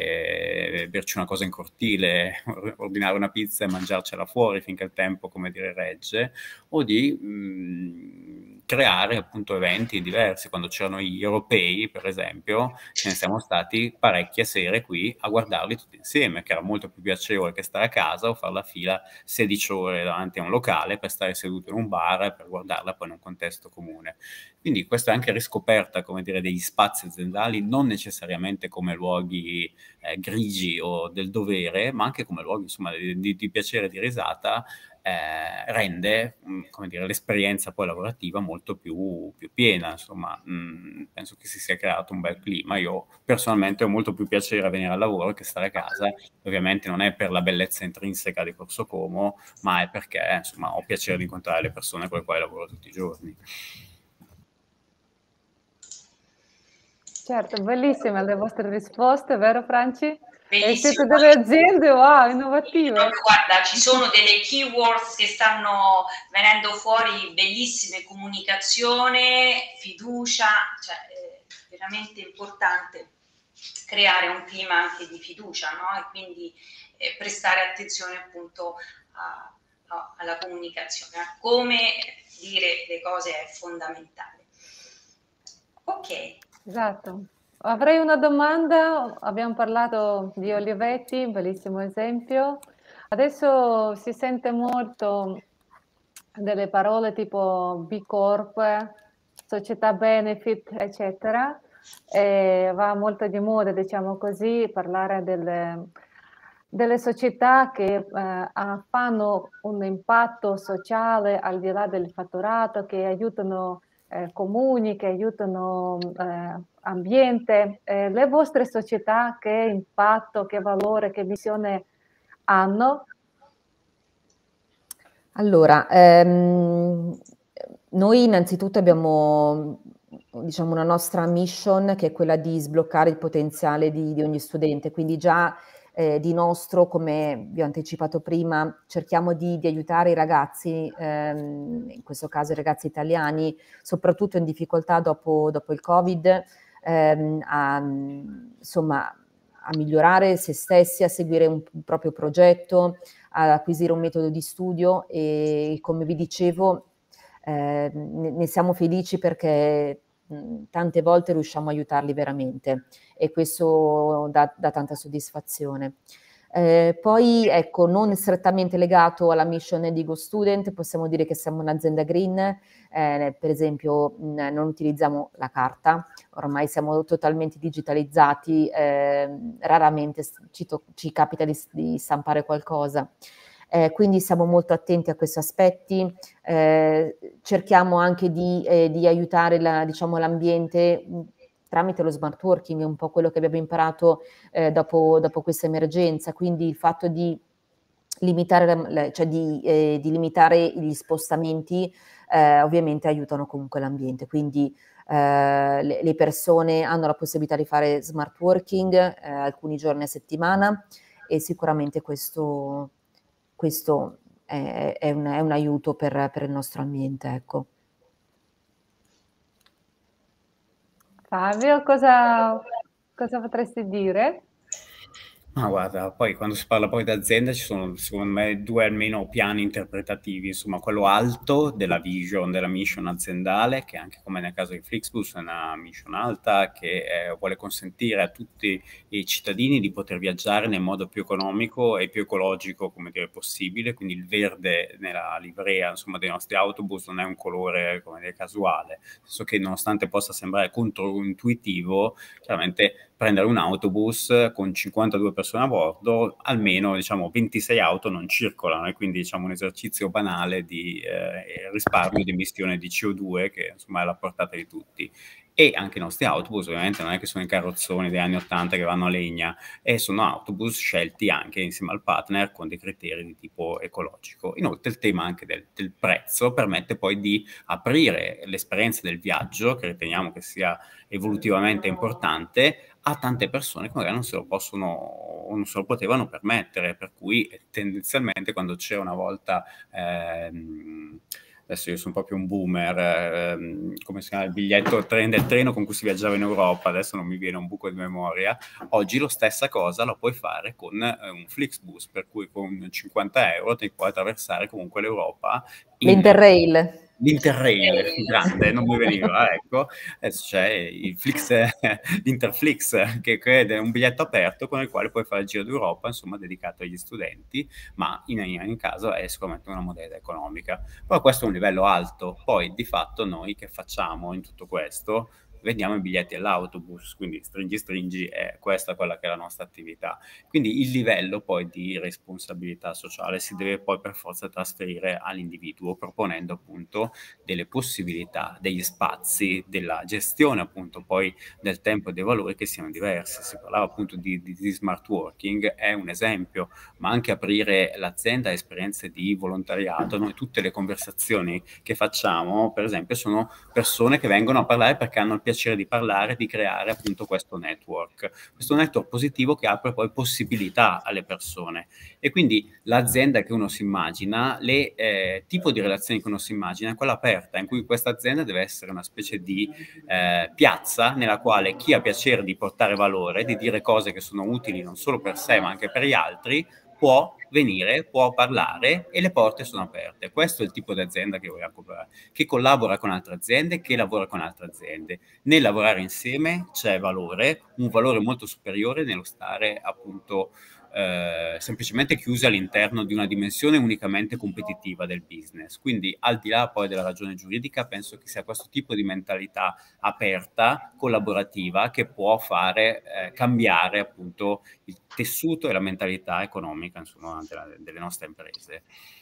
e berci una cosa in cortile, ordinare una pizza e mangiarcela fuori finché il tempo, come dire, regge, o di mh, creare appunto eventi diversi. Quando c'erano gli europei, per esempio, ce ne siamo stati parecchie sere qui a guardarli tutti insieme, che era molto più piacevole che stare a casa o fare la fila sedici ore davanti a un locale per stare seduto in un bar per guardarla poi in un contesto comune. Quindi questa è anche riscoperta, come dire, degli spazi aziendali non necessariamente come luoghi eh, grigi o del dovere, ma anche come luoghi, insomma, di, di, di piacere e di risata, eh, rende, mh, come dire, l'esperienza poi lavorativa molto più, più piena. Insomma, mh, penso che si sia creato un bel clima. Io personalmente ho molto più piacere a venire al lavoro che stare a casa. Ovviamente non è per la bellezza intrinseca di Corso Como, ma è perché, insomma, ho piacere di incontrare le persone con le quali lavoro tutti i giorni. Certo, bellissime le vostre risposte, vero Franci? Bellissimo. E siete delle aziende, wow, innovative. Guarda, ci sono delle keywords che stanno venendo fuori, bellissime: comunicazione, fiducia, cioè è veramente importante creare un clima anche di fiducia, no? E quindi eh, prestare attenzione appunto a, a, alla comunicazione, a come dire le cose è fondamentale. Ok. Esatto. Avrei una domanda, abbiamo parlato di Olivetti, bellissimo esempio. Adesso si sente molto delle parole tipo B Corp, società benefit, eccetera. E va molto di moda, diciamo così, parlare delle, delle società che eh, fanno un impatto sociale al di là del fatturato, che aiutano eh, comuni, che aiutano eh, ambiente. Eh, le vostre società che impatto, che valore, che visione hanno? Allora, ehm, noi innanzitutto abbiamo, diciamo, una nostra mission che è quella di sbloccare il potenziale di, di ogni studente, quindi già eh, di nostro, come vi ho anticipato prima, cerchiamo di, di aiutare i ragazzi, ehm, in questo caso i ragazzi italiani, soprattutto in difficoltà dopo, dopo il Covid, ehm, a, insomma, a migliorare se stessi, a seguire un, un proprio progetto, ad acquisire un metodo di studio e, come vi dicevo, eh, ne, ne siamo felici perché mh, tante volte riusciamo a aiutarli veramente e questo dà, dà tanta soddisfazione. Eh, poi, ecco, non strettamente legato alla mission di GoStudent, possiamo dire che siamo un'azienda green, eh, per esempio mh, non utilizziamo la carta, ormai siamo totalmente digitalizzati, eh, raramente ci, ci capita di, di stampare qualcosa. Eh, quindi siamo molto attenti a questi aspetti, eh, cerchiamo anche di, eh, di aiutare la, diciamo, l'ambiente tramite lo smart working, è un po' quello che abbiamo imparato eh, dopo, dopo questa emergenza, quindi il fatto di limitare, cioè di, eh, di limitare gli spostamenti eh, ovviamente aiutano comunque l'ambiente, quindi eh, le, le persone hanno la possibilità di fare smart working eh, alcuni giorni a settimana e sicuramente questo, questo è, è, un, è un aiuto per, per il nostro ambiente, ecco. Fabio, cosa, cosa potresti dire? Ma guarda, poi quando si parla poi d'azienda ci sono secondo me due almeno piani interpretativi, insomma quello alto della vision, della mission aziendale, che anche come nel caso di Flixbus è una mission alta che eh, vuole consentire a tutti i cittadini di poter viaggiare nel modo più economico e più ecologico come dire possibile, quindi il verde nella livrea insomma dei nostri autobus non è un colore come dire casuale, nel senso che nonostante possa sembrare controintuitivo, chiaramente prendere un autobus con cinquantadue persone a bordo, almeno diciamo ventisei auto non circolano e quindi diciamo un esercizio banale di eh, risparmio di emissione di C O due che insomma è alla portata di tutti. E anche i nostri autobus ovviamente non è che sono i carrozzoni degli anni ottanta che vanno a legna, e sono autobus scelti anche insieme al partner con dei criteri di tipo ecologico. Inoltre il tema anche del, del prezzo permette poi di aprire l'esperienza del viaggio, che riteniamo che sia evolutivamente importante, a tante persone che magari non se lo possono o non se lo potevano permettere, per cui tendenzialmente quando c'era una volta ehm, adesso io sono proprio un boomer, ehm, come si chiama il biglietto tren del treno con cui si viaggiava in Europa, adesso non mi viene un buco di memoria, oggi lo stessa cosa la puoi fare con eh, un Flixbus, per cui con cinquanta euro ti puoi attraversare comunque l'Europa. L'Interrail. L'Interrail, grande, non mi veniva, ecco. Adesso c'è il Flix, l'Interflix, che è un biglietto aperto con il quale puoi fare il giro d'Europa, insomma, dedicato agli studenti, ma in ogni caso è sicuramente una modalità economica. Però questo è un livello alto. Poi, di fatto, noi che facciamo in tutto questo? Vendiamo i biglietti all'autobus, quindi stringi stringi è questa quella che è la nostra attività. Quindi il livello poi di responsabilità sociale si deve poi per forza trasferire all'individuo, proponendo appunto delle possibilità, degli spazi, della gestione appunto poi del tempo e dei valori che siano diversi. Si parlava appunto di, di, di smart working, è un esempio, ma anche aprire l'azienda a esperienze di volontariato. Noi tutte le conversazioni che facciamo, per esempio, sono persone che vengono a parlare perché hanno il piacere di parlare, di creare appunto questo network, questo network positivo che apre poi possibilità alle persone. E quindi l'azienda che uno si immagina, le eh, tipo di relazioni che uno si immagina è quella aperta, in cui questa azienda deve essere una specie di eh, piazza nella quale chi ha piacere di portare valore, di dire cose che sono utili non solo per sé ma anche per gli altri, può venire, può parlare e le porte sono aperte. Questo è il tipo di azienda che vogliamo comprare, che collabora con altre aziende, che lavora con altre aziende. Nel lavorare insieme c'è valore, un valore molto superiore nello stare appunto eh, semplicemente chiusi all'interno di una dimensione unicamente competitiva del business. Quindi al di là poi della ragione giuridica, penso che sia questo tipo di mentalità aperta, collaborativa, che può fare eh, cambiare appunto il tessuto e la mentalità economica, insomma, della, delle nostre imprese.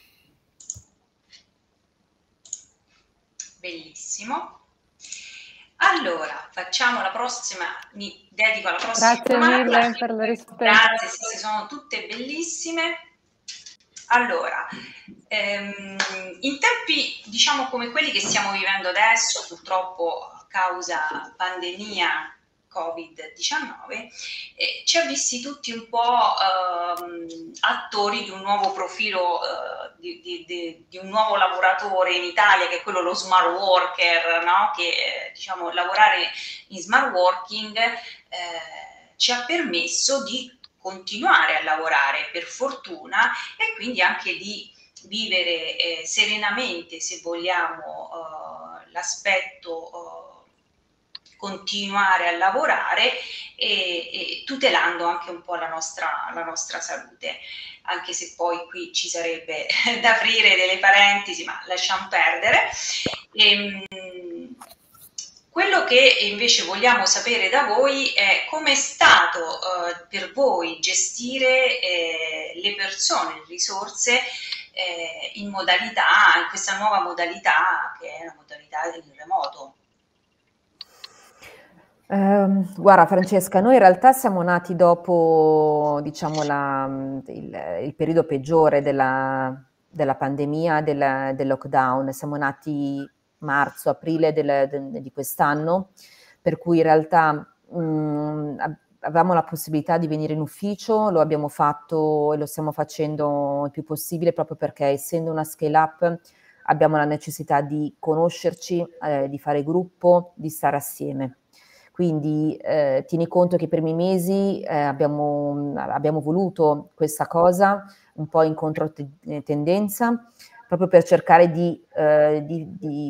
Bellissimo. Allora, facciamo la prossima, mi dedico alla prossima Grazie domanda. mille per le risposte. Grazie, sì, sono tutte bellissime. Allora, ehm, in tempi diciamo come quelli che stiamo vivendo adesso, purtroppo a causa pandemia covid diciannove, eh, ci ha visti tutti un po' ehm, attori di un nuovo profilo, eh, di, di, di, di un nuovo lavoratore in Italia, che è quello lo smart worker, no? Che eh, diciamo lavorare in smart working eh, ci ha permesso di continuare a lavorare, per fortuna, e quindi anche di vivere eh, serenamente, se vogliamo, eh, l'aspetto eh, continuare a lavorare e, e tutelando anche un po' la nostra, la nostra salute, anche se poi qui ci sarebbe da aprire delle parentesi, ma lasciamo perdere. E, quello che invece vogliamo sapere da voi è come è stato eh, per voi gestire eh, le persone, le risorse eh, in modalità, in questa nuova modalità che è una modalità del remoto. Eh, guarda Francesca, noi in realtà siamo nati dopo, diciamo, la, il, il periodo peggiore della, della pandemia, del, del lockdown. Siamo nati marzo, aprile del, de, di quest'anno, per cui in realtà mh, avevamo la possibilità di venire in ufficio, lo abbiamo fatto e lo stiamo facendo il più possibile, proprio perché essendo una scale up abbiamo la necessità di conoscerci, eh, di fare gruppo, di stare assieme. Quindi eh, tieni conto che i primi mesi eh, abbiamo, abbiamo voluto questa cosa un po' in controtendenza, proprio per cercare di, eh, di, di,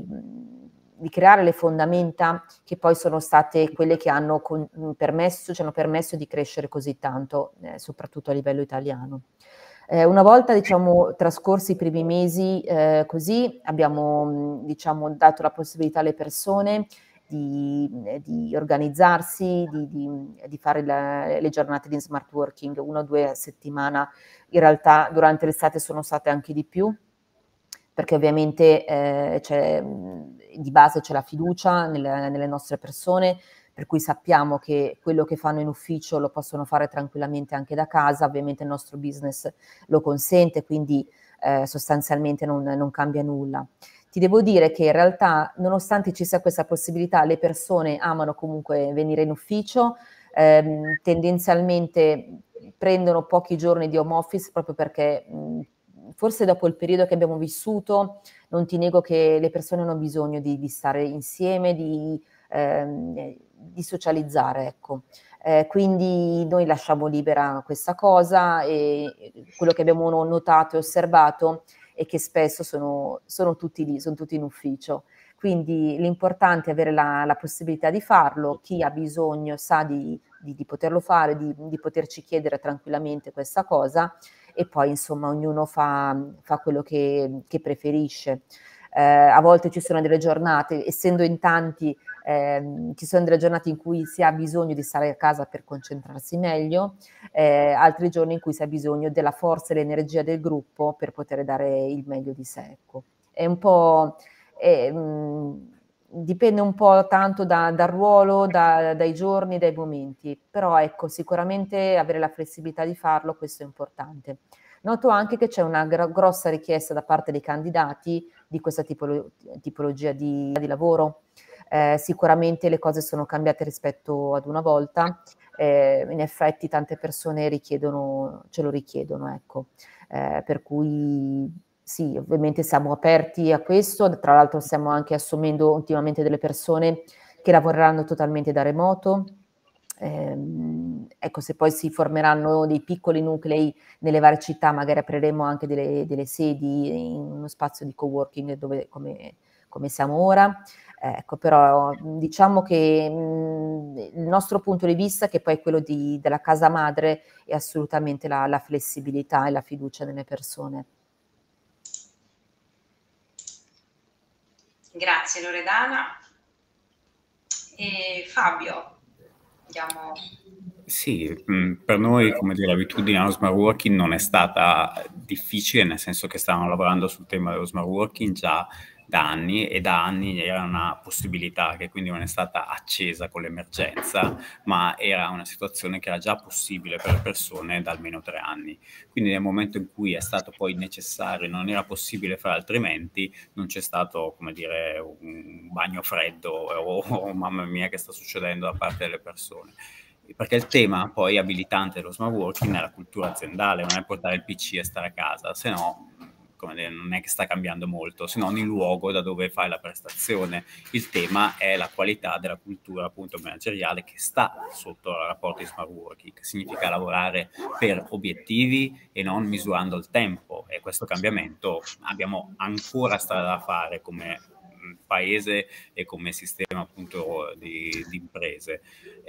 di creare le fondamenta che poi sono state quelle che hanno con, permesso, ci hanno permesso di crescere così tanto, eh, soprattutto a livello italiano. Eh, una volta, diciamo, trascorsi i primi mesi eh, così, abbiamo, diciamo, dato la possibilità alle persone Di, di organizzarsi, di, di, di fare la, le giornate di smart working, una o due a settimana. In realtà durante l'estate sono state anche di più, perché ovviamente eh, c'è, di base c'è la fiducia nelle, nelle nostre persone, per cui sappiamo che quello che fanno in ufficio lo possono fare tranquillamente anche da casa. Ovviamente il nostro business lo consente, quindi eh, sostanzialmente non, non cambia nulla. Ti devo dire che in realtà, nonostante ci sia questa possibilità, le persone amano comunque venire in ufficio, ehm, tendenzialmente prendono pochi giorni di home office proprio perché mh, forse dopo il periodo che abbiamo vissuto, non ti nego che le persone hanno bisogno di, di stare insieme, di, ehm, di socializzare, ecco. Eh, quindi noi lasciamo libera questa cosa e quello che abbiamo notato e osservato e che spesso sono, sono tutti lì, sono tutti in ufficio. Quindi l'importante è avere la, la possibilità di farlo, chi ha bisogno sa di, di, di poterlo fare, di, di poterci chiedere tranquillamente questa cosa e poi insomma ognuno fa, fa quello che, che preferisce. Eh, a volte ci sono delle giornate, essendo in tanti, eh, ci sono delle giornate in cui si ha bisogno di stare a casa per concentrarsi meglio, eh, altri giorni in cui si ha bisogno della forza e l'energia del gruppo per poter dare il meglio di sé. Ecco. È un po', è, mh, dipende un po' tanto da, dal ruolo, da, dai giorni, dai momenti, però ecco, sicuramente avere la flessibilità di farlo, questo è importante. Noto anche che c'è una gr- grossa richiesta da parte dei candidati di questa tipolo- tipologia di, di lavoro. Eh, sicuramente le cose sono cambiate rispetto ad una volta, eh, in effetti tante persone richiedono, ce lo richiedono, ecco. Eh, per cui sì, ovviamente siamo aperti a questo, tra l'altro stiamo anche assumendo ultimamente delle persone che lavoreranno totalmente da remoto. Ehm, ecco, se poi si formeranno dei piccoli nuclei nelle varie città, magari apriremo anche delle, delle sedi in uno spazio di coworking dove, come, come siamo ora. Ecco, però diciamo che mh, il nostro punto di vista, che poi è quello di, della casa madre, è assolutamente la, la flessibilità e la fiducia nelle persone. Grazie Loredana. E Fabio, andiamo. Sì, per noi, come dire, l'abitudine allo smart working non è stata difficile, nel senso che stavamo lavorando sul tema dello smart working già da anni e da anni era una possibilità che quindi non è stata accesa con l'emergenza, ma era una situazione che era già possibile per le persone da almeno tre anni. Quindi nel momento in cui è stato poi necessario, non era possibile fare altrimenti, non c'è stato, come dire, un bagno freddo o oh, mamma mia che sta succedendo da parte delle persone. Perché il tema poi abilitante dello smart working è la cultura aziendale, non è portare il P C e stare a casa, se no come dire, non è che sta cambiando molto, se non il luogo da dove fai la prestazione. Il tema è la qualità della cultura appunto manageriale che sta sotto il rapporto di smart working, che significa lavorare per obiettivi e non misurando il tempo, e questo cambiamento abbiamo ancora strada da fare come paese e come sistema appunto di, di imprese.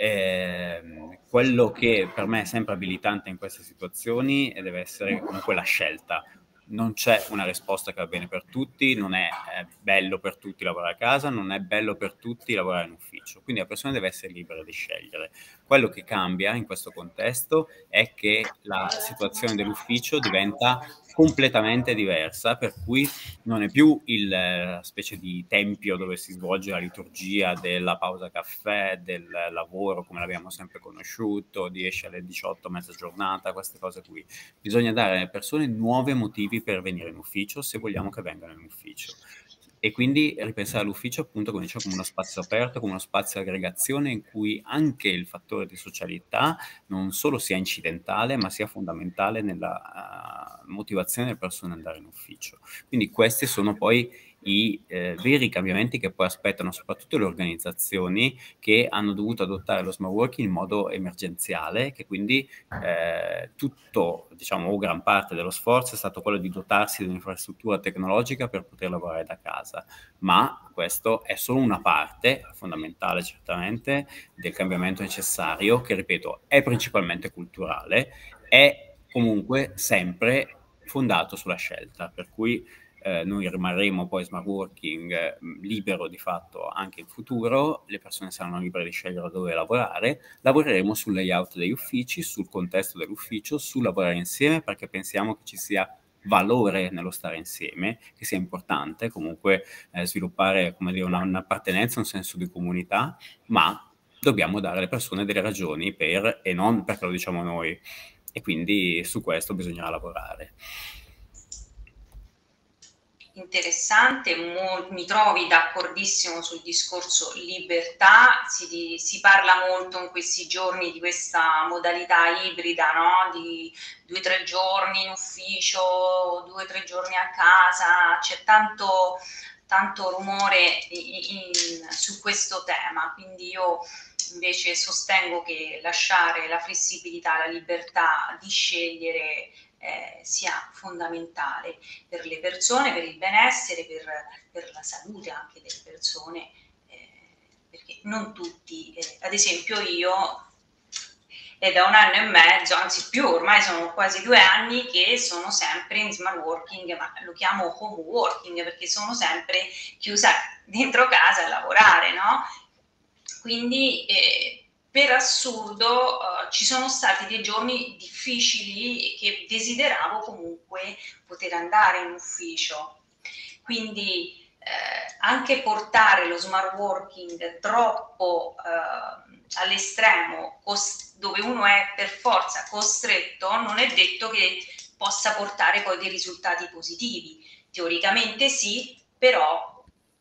Eh, quello che per me è sempre abilitante in queste situazioni deve essere comunque la scelta. Non c'è una risposta che va bene per tutti, non è, è bello per tutti lavorare a casa, non è bello per tutti lavorare in ufficio, quindi la persona deve essere libera di scegliere. Quello che cambia in questo contesto è che la situazione dell'ufficio diventa completamente diversa, per cui non è più il eh, specie di tempio dove si svolge la liturgia della pausa caffè, del lavoro come l'abbiamo sempre conosciuto, di esce alle diciotto, mezza giornata, queste cose qui. Bisogna dare alle persone nuovi motivi per venire in ufficio se vogliamo che vengano in ufficio. E quindi ripensare all'ufficio appunto, come dicevo, come uno spazio aperto, come uno spazio di aggregazione in cui anche il fattore di socialità non solo sia incidentale, ma sia fondamentale nella uh, motivazione delle persone ad andare in ufficio. Quindi questi sono poi i eh, veri cambiamenti che poi aspettano soprattutto le organizzazioni che hanno dovuto adottare lo smart working in modo emergenziale, che quindi eh, tutto, diciamo, o gran parte dello sforzo è stato quello di dotarsi di un'infrastruttura tecnologica per poter lavorare da casa, ma questo è solo una parte fondamentale certamente del cambiamento necessario, che ripeto è principalmente culturale, è comunque sempre fondato sulla scelta, per cui Eh, noi rimarremo poi smart working eh, libero di fatto anche in futuro, le persone saranno libere di scegliere dove lavorare, lavoreremo sul layout degli uffici, sul contesto dell'ufficio, sul lavorare insieme, perché pensiamo che ci sia valore nello stare insieme, che sia importante comunque eh, sviluppare, come dire, una, un'appartenenza, un senso di comunità, ma dobbiamo dare alle persone delle ragioni per, e non perché lo diciamo noi, e quindi su questo bisognerà lavorare. Interessante, mo, mi trovi d'accordissimo sul discorso libertà, si, di, si parla molto in questi giorni di questa modalità ibrida, no? Di due o tre giorni in ufficio, due o tre giorni a casa, c'è tanto, tanto rumore in, in, su questo tema, quindi io invece sostengo che lasciare la flessibilità, la libertà di scegliere Eh, sia fondamentale per le persone, per il benessere, per, per la salute anche delle persone, eh, perché non tutti, eh, ad esempio io è da un anno e mezzo, anzi più, ormai sono quasi due anni che sono sempre in smart working, ma lo chiamo home working perché sono sempre chiusa dentro casa a lavorare, no? Quindi eh, per assurdo uh, ci sono stati dei giorni difficili che desideravo comunque poter andare in ufficio, quindi eh, anche portare lo smart working troppo eh, all'estremo, dove uno è per forza costretto, non è detto che possa portare poi dei risultati positivi. Teoricamente sì, però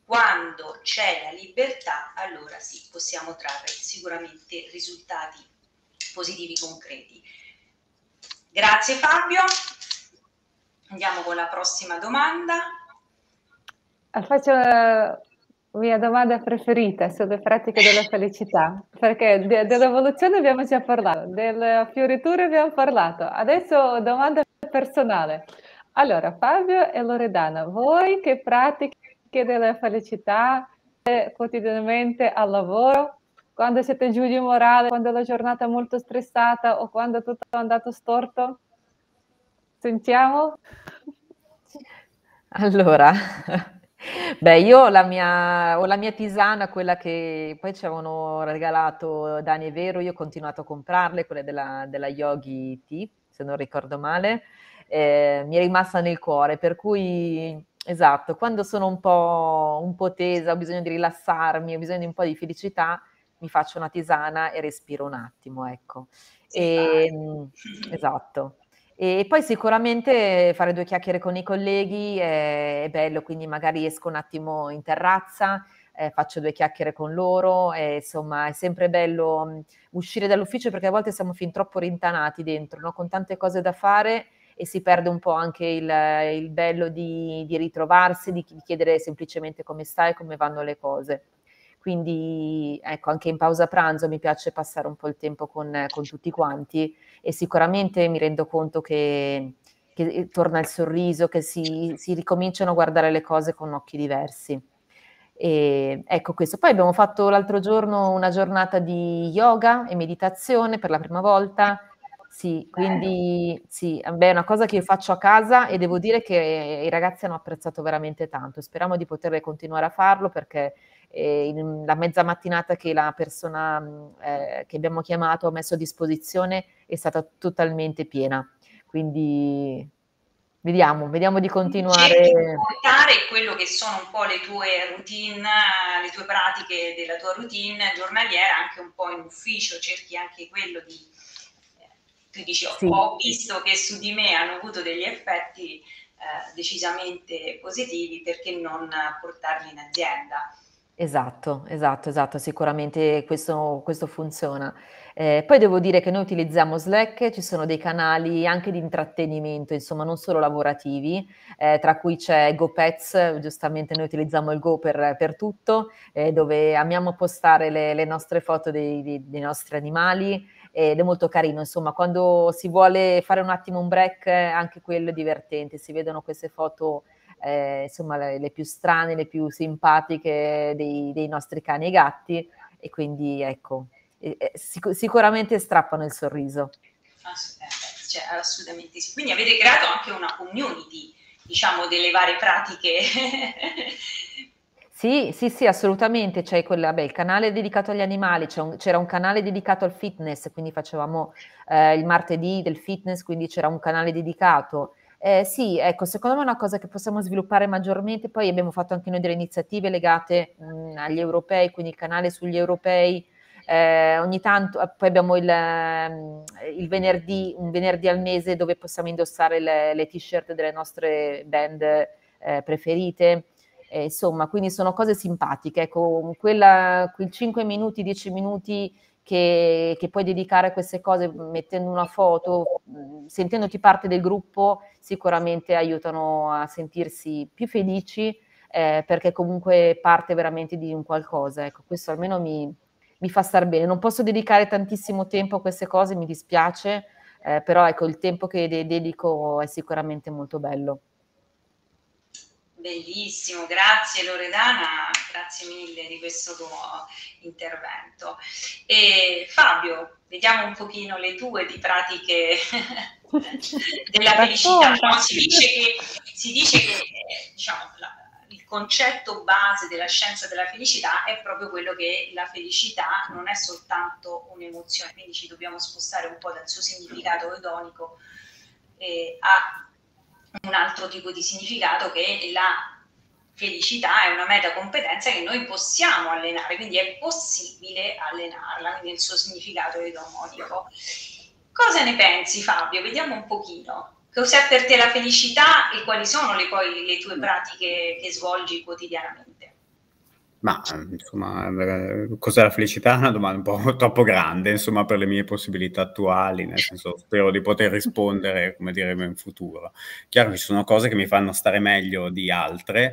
quando c'è la libertà, allora sì, possiamo trarre sicuramente risultati positivi concreti. Grazie Fabio, andiamo con la prossima domanda. Faccio la mia domanda preferita sulle pratiche della felicità, perché de dell'evoluzione abbiamo già parlato, delle fioriture abbiamo parlato, adesso domanda personale. Allora, Fabio e Loredana, voi che pratiche della felicità quotidianamente al lavoro, quando siete giù di morale, quando la giornata è molto stressata o quando tutto è andato storto? Sentiamo? Allora, beh, io ho la mia, ho la mia tisana, quella che poi ci avevano regalato Dani e Vero, io ho continuato a comprarle, quelle della, della Yogi Tea, se non ricordo male, eh, mi è rimasta nel cuore, per cui, esatto, quando sono un po', un po' tesa, ho bisogno di rilassarmi, ho bisogno di un po' di felicità, mi faccio una tisana e respiro un attimo, ecco. E, esatto. E poi sicuramente fare due chiacchiere con i colleghi è, è bello, quindi magari esco un attimo in terrazza, eh, faccio due chiacchiere con loro, e, insomma è sempre bello mh, uscire dall'ufficio, perché a volte siamo fin troppo rintanati dentro, no? Con tante cose da fare, e si perde un po' anche il, il bello di, di ritrovarsi, di, di chiedere semplicemente come stai, come vanno le cose. Quindi ecco, anche in pausa pranzo mi piace passare un po' il tempo con, con tutti quanti, e sicuramente mi rendo conto che, che torna il sorriso, che si, si ricominciano a guardare le cose con occhi diversi. E ecco questo. Poi abbiamo fatto l'altro giorno una giornata di yoga e meditazione per la prima volta. Sì, quindi sì, beh, è una cosa che io faccio a casa e devo dire che i ragazzi hanno apprezzato veramente tanto. Speriamo di poter continuare a farlo, perché eh, in, la mezza mattinata che la persona eh, che abbiamo chiamato ha messo a disposizione è stata totalmente piena. Quindi vediamo, vediamo di continuare. Cerchi di portare quello che sono un po' le tue routine, le tue pratiche della tua routine giornaliera anche un po' in ufficio, cerchi anche quello di... Tu dici, Sì. ho visto che su di me hanno avuto degli effetti eh, decisamente positivi, perché non portarli in azienda? Esatto, esatto, esatto, sicuramente questo, questo funziona. Eh, poi devo dire che noi utilizziamo Slack, ci sono dei canali anche di intrattenimento, insomma, non solo lavorativi, eh, tra cui c'è GoPets, giustamente noi utilizziamo il Go per, per tutto, eh, dove amiamo postare le, le nostre foto dei, dei, dei nostri animali, ed è molto carino, insomma, quando si vuole fare un attimo un break, anche quello è divertente, si vedono queste foto Eh, insomma le, le più strane, le più simpatiche dei, dei nostri cani e gatti, e quindi ecco, eh, eh, sic- sicuramente strappano il sorriso. Ass- eh, cioè, assolutamente sì. Quindi avete creato anche una community, diciamo, delle varie pratiche. Sì, sì, sì, assolutamente. C'è quella, beh, il canale dedicato agli animali, c'è un- c'era un canale dedicato al fitness, quindi facevamo eh, il martedì del fitness, quindi c'era un canale dedicato. Eh, sì, ecco, secondo me è una cosa che possiamo sviluppare maggiormente. Poi abbiamo fatto anche noi delle iniziative legate mh, agli europei, quindi il canale sugli europei. Eh, ogni tanto, eh, poi abbiamo il, ehm, il venerdì, un venerdì al mese dove possiamo indossare le, le t-shirt delle nostre band eh, preferite. Eh, insomma, quindi sono cose simpatiche. Ecco, quella, quei cinque minuti, dieci minuti che, che puoi dedicare a queste cose mettendo una foto, mh, sentendoti parte del gruppo, sicuramente aiutano a sentirsi più felici, eh, perché comunque parte veramente di un qualcosa. Ecco, questo almeno mi, mi fa star bene. Non posso dedicare tantissimo tempo a queste cose, mi dispiace, eh, però ecco, il tempo che de- dedico è sicuramente molto bello. Bellissimo, grazie Loredana, grazie mille di questo tuo intervento. E Fabio, vediamo un pochino le tue di pratiche della felicità. No? Si dice che, si dice che eh, diciamo, la, il concetto base della scienza della felicità è proprio quello che la felicità non è soltanto un'emozione, quindi ci dobbiamo spostare un po' dal suo significato edonico eh, a un altro tipo di significato, che la felicità è una meta competenza che noi possiamo allenare, quindi è possibile allenarla nel suo significato edonico. Cosa ne pensi Fabio? Vediamo un pochino. Cos'è per te la felicità e quali sono le, poi le tue pratiche che svolgi quotidianamente? Ma insomma, cos'è la felicità? È una domanda un po' troppo grande, insomma, per le mie possibilità attuali, nel senso, spero di poter rispondere, come diremo in futuro. Chiaro che ci sono cose che mi fanno stare meglio di altre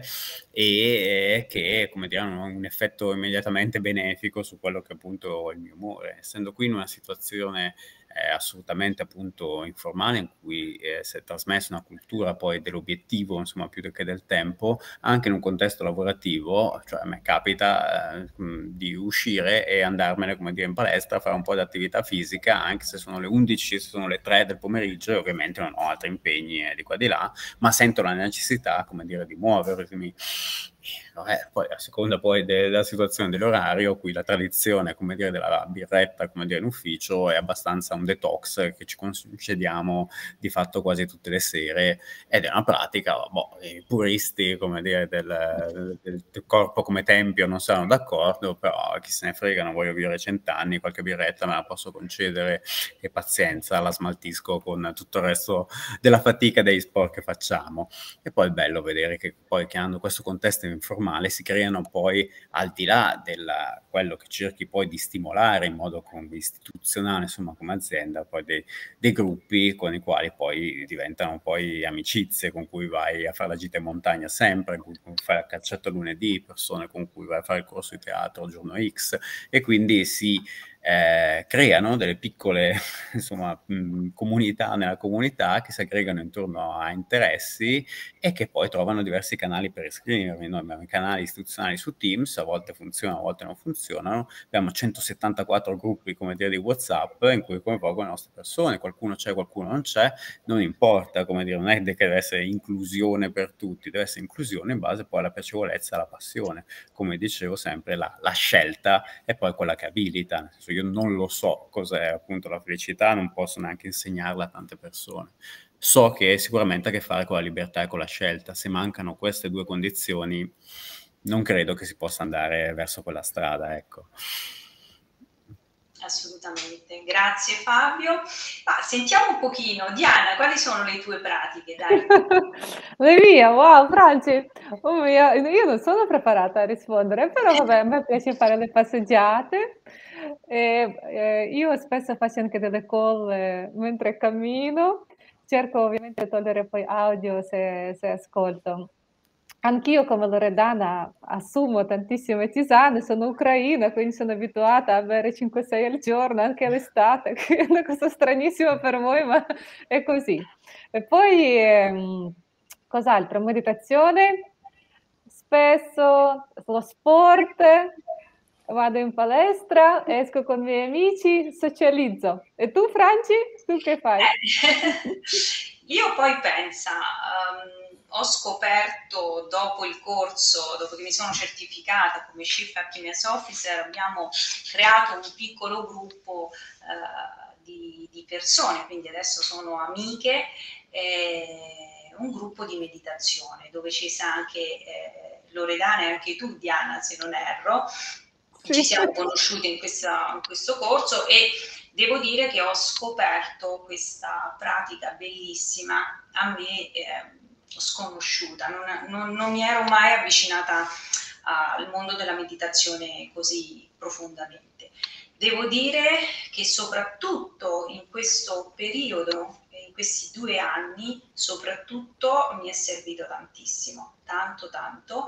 e che, come dire, hanno un effetto immediatamente benefico su quello che appunto è il mio umore. Essendo qui in una situazione eh, assolutamente appunto informale in cui eh, si è trasmessa una cultura poi dell'obiettivo, insomma, più che del tempo, anche in un contesto lavorativo, cioè a me capita eh, di uscire e andarmene, come dire, in palestra, fare un po' di attività fisica, anche se sono le undici, se sono le tre del pomeriggio, e ovviamente non ho altri impegni eh, di qua di là, ma sento la necessità, come dire, di muovermi. Eh, poi a seconda poi de- della situazione dell'orario, qui la tradizione, come dire, della birretta, come dire, in ufficio è abbastanza un detox che ci concediamo di fatto quasi tutte le sere, ed è una pratica, boh, i puristi, come dire, del, del, del corpo come tempio non saranno d'accordo, però chi se ne frega, non voglio vivere cent'anni, qualche birretta me la posso concedere e pazienza, la smaltisco con tutto il resto della fatica degli sport che facciamo. E poi è bello vedere che poi creando questo contesto informale si creano poi, al di là di quello che cerchi poi di stimolare in modo come istituzionale, insomma come azienda, poi dei, dei gruppi con i quali poi diventano poi amicizie, con cui vai a fare la gita in montagna sempre, con cui fai la cacciata lunedì, persone con cui vai a fare il corso di teatro il giorno X, e quindi si Eh, creano delle piccole insomma, mh, comunità nella comunità che si aggregano intorno a interessi e che poi trovano diversi canali per iscrivermi. Noi abbiamo i canali istituzionali su Teams, a volte funzionano, a volte non funzionano, abbiamo centosettantaquattro gruppi, come dire, di WhatsApp in cui coinvolgono le nostre persone, qualcuno c'è, qualcuno non c'è, non importa, come dire, non è che deve essere inclusione per tutti, deve essere inclusione in base poi alla piacevolezza e alla passione. Come dicevo sempre, la, la scelta è poi quella che abilita, nel senso, io non lo so cos'è appunto la felicità, non posso neanche insegnarla a tante persone. So che sicuramente ha a che fare con la libertà e con la scelta. Se mancano queste due condizioni, non credo che si possa andare verso quella strada, ecco. Assolutamente, grazie Fabio. Ah, sentiamo un pochino, Diana, quali sono le tue pratiche? Dai. Le mie, wow, Franci, oh mio, io non sono preparata a rispondere, però vabbè, a me piace fare le passeggiate. E, eh, io spesso faccio anche delle call eh, mentre cammino, cerco ovviamente di togliere poi audio se, se ascolto. Anch'io come Loredana assumo tantissime tisane, sono ucraina, quindi sono abituata a bere cinque sei al giorno, anche l'estate, che è una cosa stranissima per voi, ma è così. E poi ehm, cos'altro? Meditazione, spesso lo sport, vado in palestra, esco con i miei amici, socializzo. E tu, Franci? Tu che fai? Eh, io poi pensa, um, ho scoperto dopo il corso, dopo che mi sono certificata come Chief Happiness Officer, abbiamo creato un piccolo gruppo uh, di, di persone, quindi adesso sono amiche, eh, un gruppo di meditazione dove ci sta anche eh, Loredana e anche tu, Diana, se non erro. Sì. Ci siamo conosciute in, questa, in questo corso e devo dire che ho scoperto questa pratica bellissima, a me eh, sconosciuta, non, non, non mi ero mai avvicinata al mondo della meditazione così profondamente. Devo dire che soprattutto in questo periodo, in questi due anni, soprattutto mi è servito tantissimo, tanto tanto,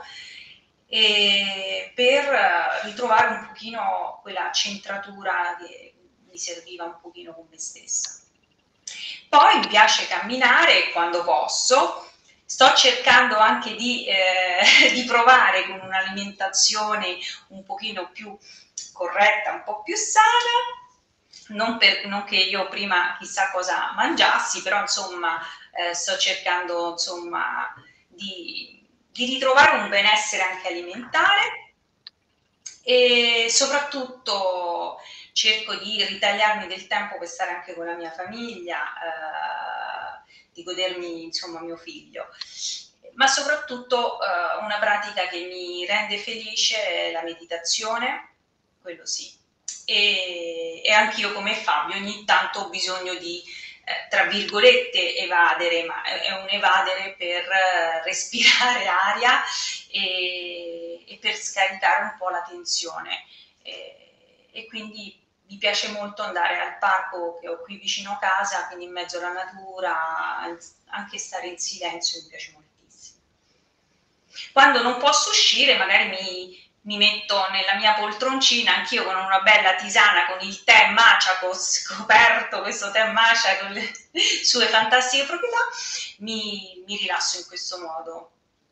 e per ritrovare un pochino quella centratura che mi serviva un pochino con me stessa. Poi mi piace camminare quando posso, sto cercando anche di, eh, di provare con un'alimentazione un pochino più corretta, un po' più sana, non, per, non che io prima chissà cosa mangiassi, però insomma eh, sto cercando insomma di, di ritrovare un benessere anche alimentare e soprattutto cerco di ritagliarmi del tempo per stare anche con la mia famiglia, eh, di godermi insomma mio figlio, ma soprattutto eh, una pratica che mi rende felice è la meditazione, quello sì, e, e anch'io come Fabio ogni tanto ho bisogno di eh, tra virgolette evadere, ma è un evadere per eh, respirare aria e, e per scaricare un po' la tensione. E, e quindi mi piace molto andare al parco che ho qui vicino casa, quindi in mezzo alla natura, anche stare in silenzio mi piace moltissimo. Quando non posso uscire magari mi, mi metto nella mia poltroncina, anch'io con una bella tisana, con il tè matcha, ho scoperto questo tè matcha con le sue fantastiche proprietà, mi, mi rilasso in questo modo.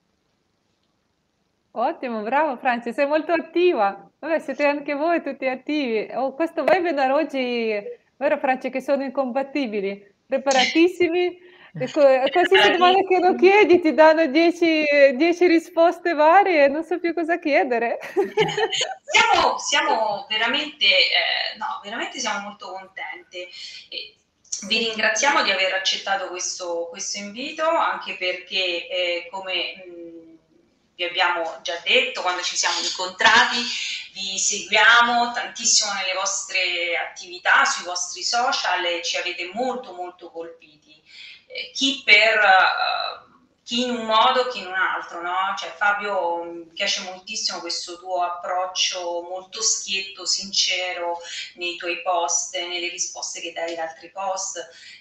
Ottimo, bravo Franci, sei molto attiva. Vabbè, siete anche voi tutti attivi. Oh, questo webinar oggi, vero Franci, che sono incompatibili, preparatissimi. E co- qualsiasi domanda che lo chiedi ti danno dieci risposte varie, non so più cosa chiedere. Siamo, siamo veramente, eh, no, veramente siamo molto contenti. E vi ringraziamo di aver accettato questo, questo invito, anche perché eh, come mh, vi abbiamo già detto quando ci siamo incontrati, vi seguiamo tantissimo nelle vostre attività, sui vostri social e ci avete molto molto colpiti. Eh, chi per... Uh, chi in un modo, chi in un altro, no? Cioè Fabio, mi piace moltissimo questo tuo approccio molto schietto, sincero nei tuoi post, nelle risposte che dai ad altri post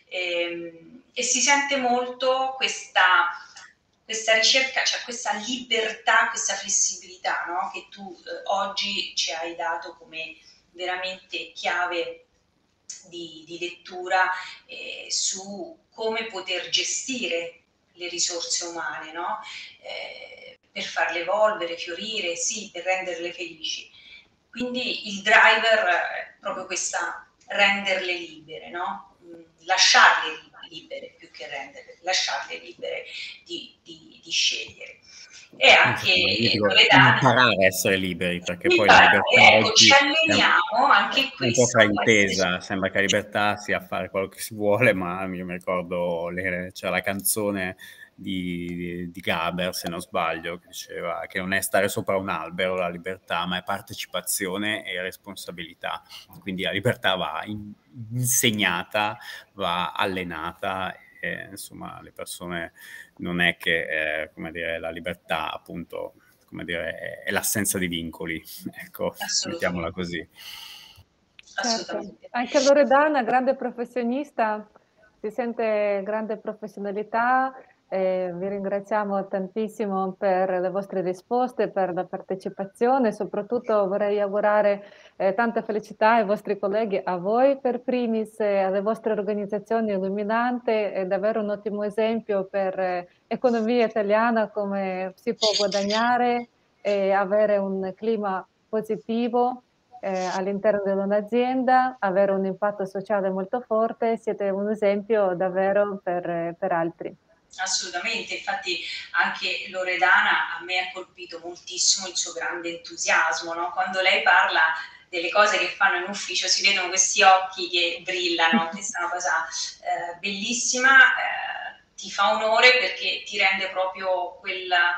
e, e si sente molto questa, questa ricerca, cioè questa libertà, questa flessibilità, no? Che tu eh, oggi ci hai dato come veramente chiave di, di lettura eh, su come poter gestire le risorse umane, no? Eh, per farle evolvere, fiorire, sì, per renderle felici. Quindi il driver è proprio questa, renderle libere, no? Lasciarle libere più che renderle, lasciarle libere di, di, di scegliere. E anche Loredana, imparare a essere liberi, perché imparare, poi la libertà ecco, ci alleniamo anche qui. Un po' fraintesa, sembra che la libertà sia fare quello che si vuole, ma io mi ricordo c'era cioè la canzone di, di, di Gaber, se non sbaglio, che diceva che non è stare sopra un albero la libertà, ma è partecipazione e responsabilità. Quindi la libertà va in, insegnata, va allenata. E, insomma, le persone non è che, eh, come dire, la libertà appunto, come dire, è l'assenza di vincoli, ecco, mettiamola così. Certo. Anche Loredana, grande professionista, si sente grande professionalità, eh, vi ringraziamo tantissimo per le vostre risposte, per la partecipazione, soprattutto vorrei augurare eh, tanta felicità ai vostri colleghi, a voi per primis, eh, alle vostre organizzazioni Illuminante, è davvero un ottimo esempio per eh, economia italiana, come si può guadagnare e avere un clima positivo Eh, all'interno di un'azienda, avere un impatto sociale molto forte, siete un esempio davvero per, per altri. Assolutamente, infatti anche Loredana a me ha colpito moltissimo il suo grande entusiasmo, no? Quando lei parla delle cose che fanno in ufficio si vedono questi occhi che brillano, questa è una cosa eh, bellissima, eh, ti fa onore perché ti rende proprio quella...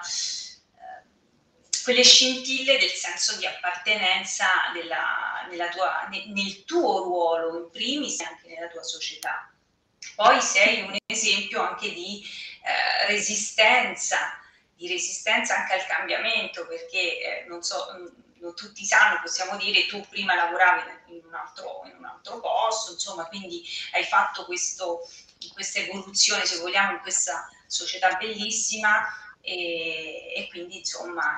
quelle scintille del senso di appartenenza della, nella tua, nel tuo ruolo in primis e anche nella tua società. Poi sei un esempio anche di eh, resistenza, di resistenza anche al cambiamento, perché eh, non so, non tutti sanno, possiamo dire, tu prima lavoravi in un altro, in un altro posto, insomma, quindi hai fatto questo, questa evoluzione, se vogliamo, in questa società bellissima e, e quindi insomma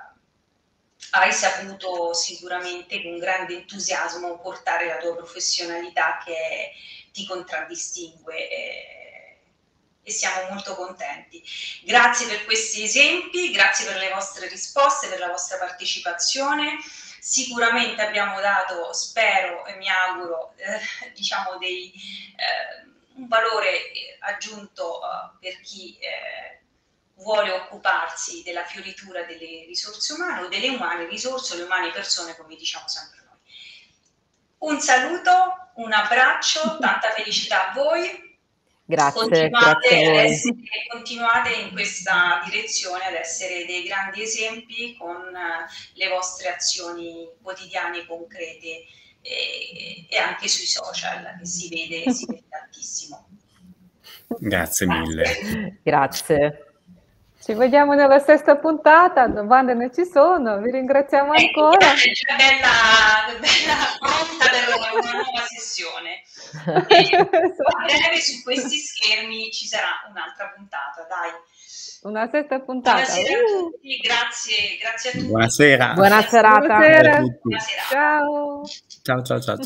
hai saputo sicuramente con grande entusiasmo portare la tua professionalità che ti contraddistingue e, e siamo molto contenti. Grazie per questi esempi, grazie per le vostre risposte, per la vostra partecipazione. Sicuramente abbiamo dato, spero e mi auguro, eh, diciamo dei, eh, un valore aggiunto eh, per chi eh, vuole occuparsi della fioritura delle risorse umane o delle umane risorse o le umane persone, come diciamo sempre noi. Un saluto, un abbraccio, tanta felicità a voi. Grazie, continuate, grazie a voi. essere, continuate in questa direzione ad essere dei grandi esempi con le vostre azioni quotidiane concrete e, e anche sui social che si vede, si vede tantissimo. Grazie mille. Grazie. Ci vediamo nella sesta puntata, domande ne ci sono, vi ringraziamo ecco, ancora. È già bella, bella pronta per una nuova sessione. E a breve su questi schermi ci sarà un'altra puntata, dai. Una sesta puntata. Buonasera Uh. a tutti, grazie, grazie a tutti. Buonasera. Buona serata. Buonasera. Buonasera. Ciao. Ciao ciao ciao. ciao.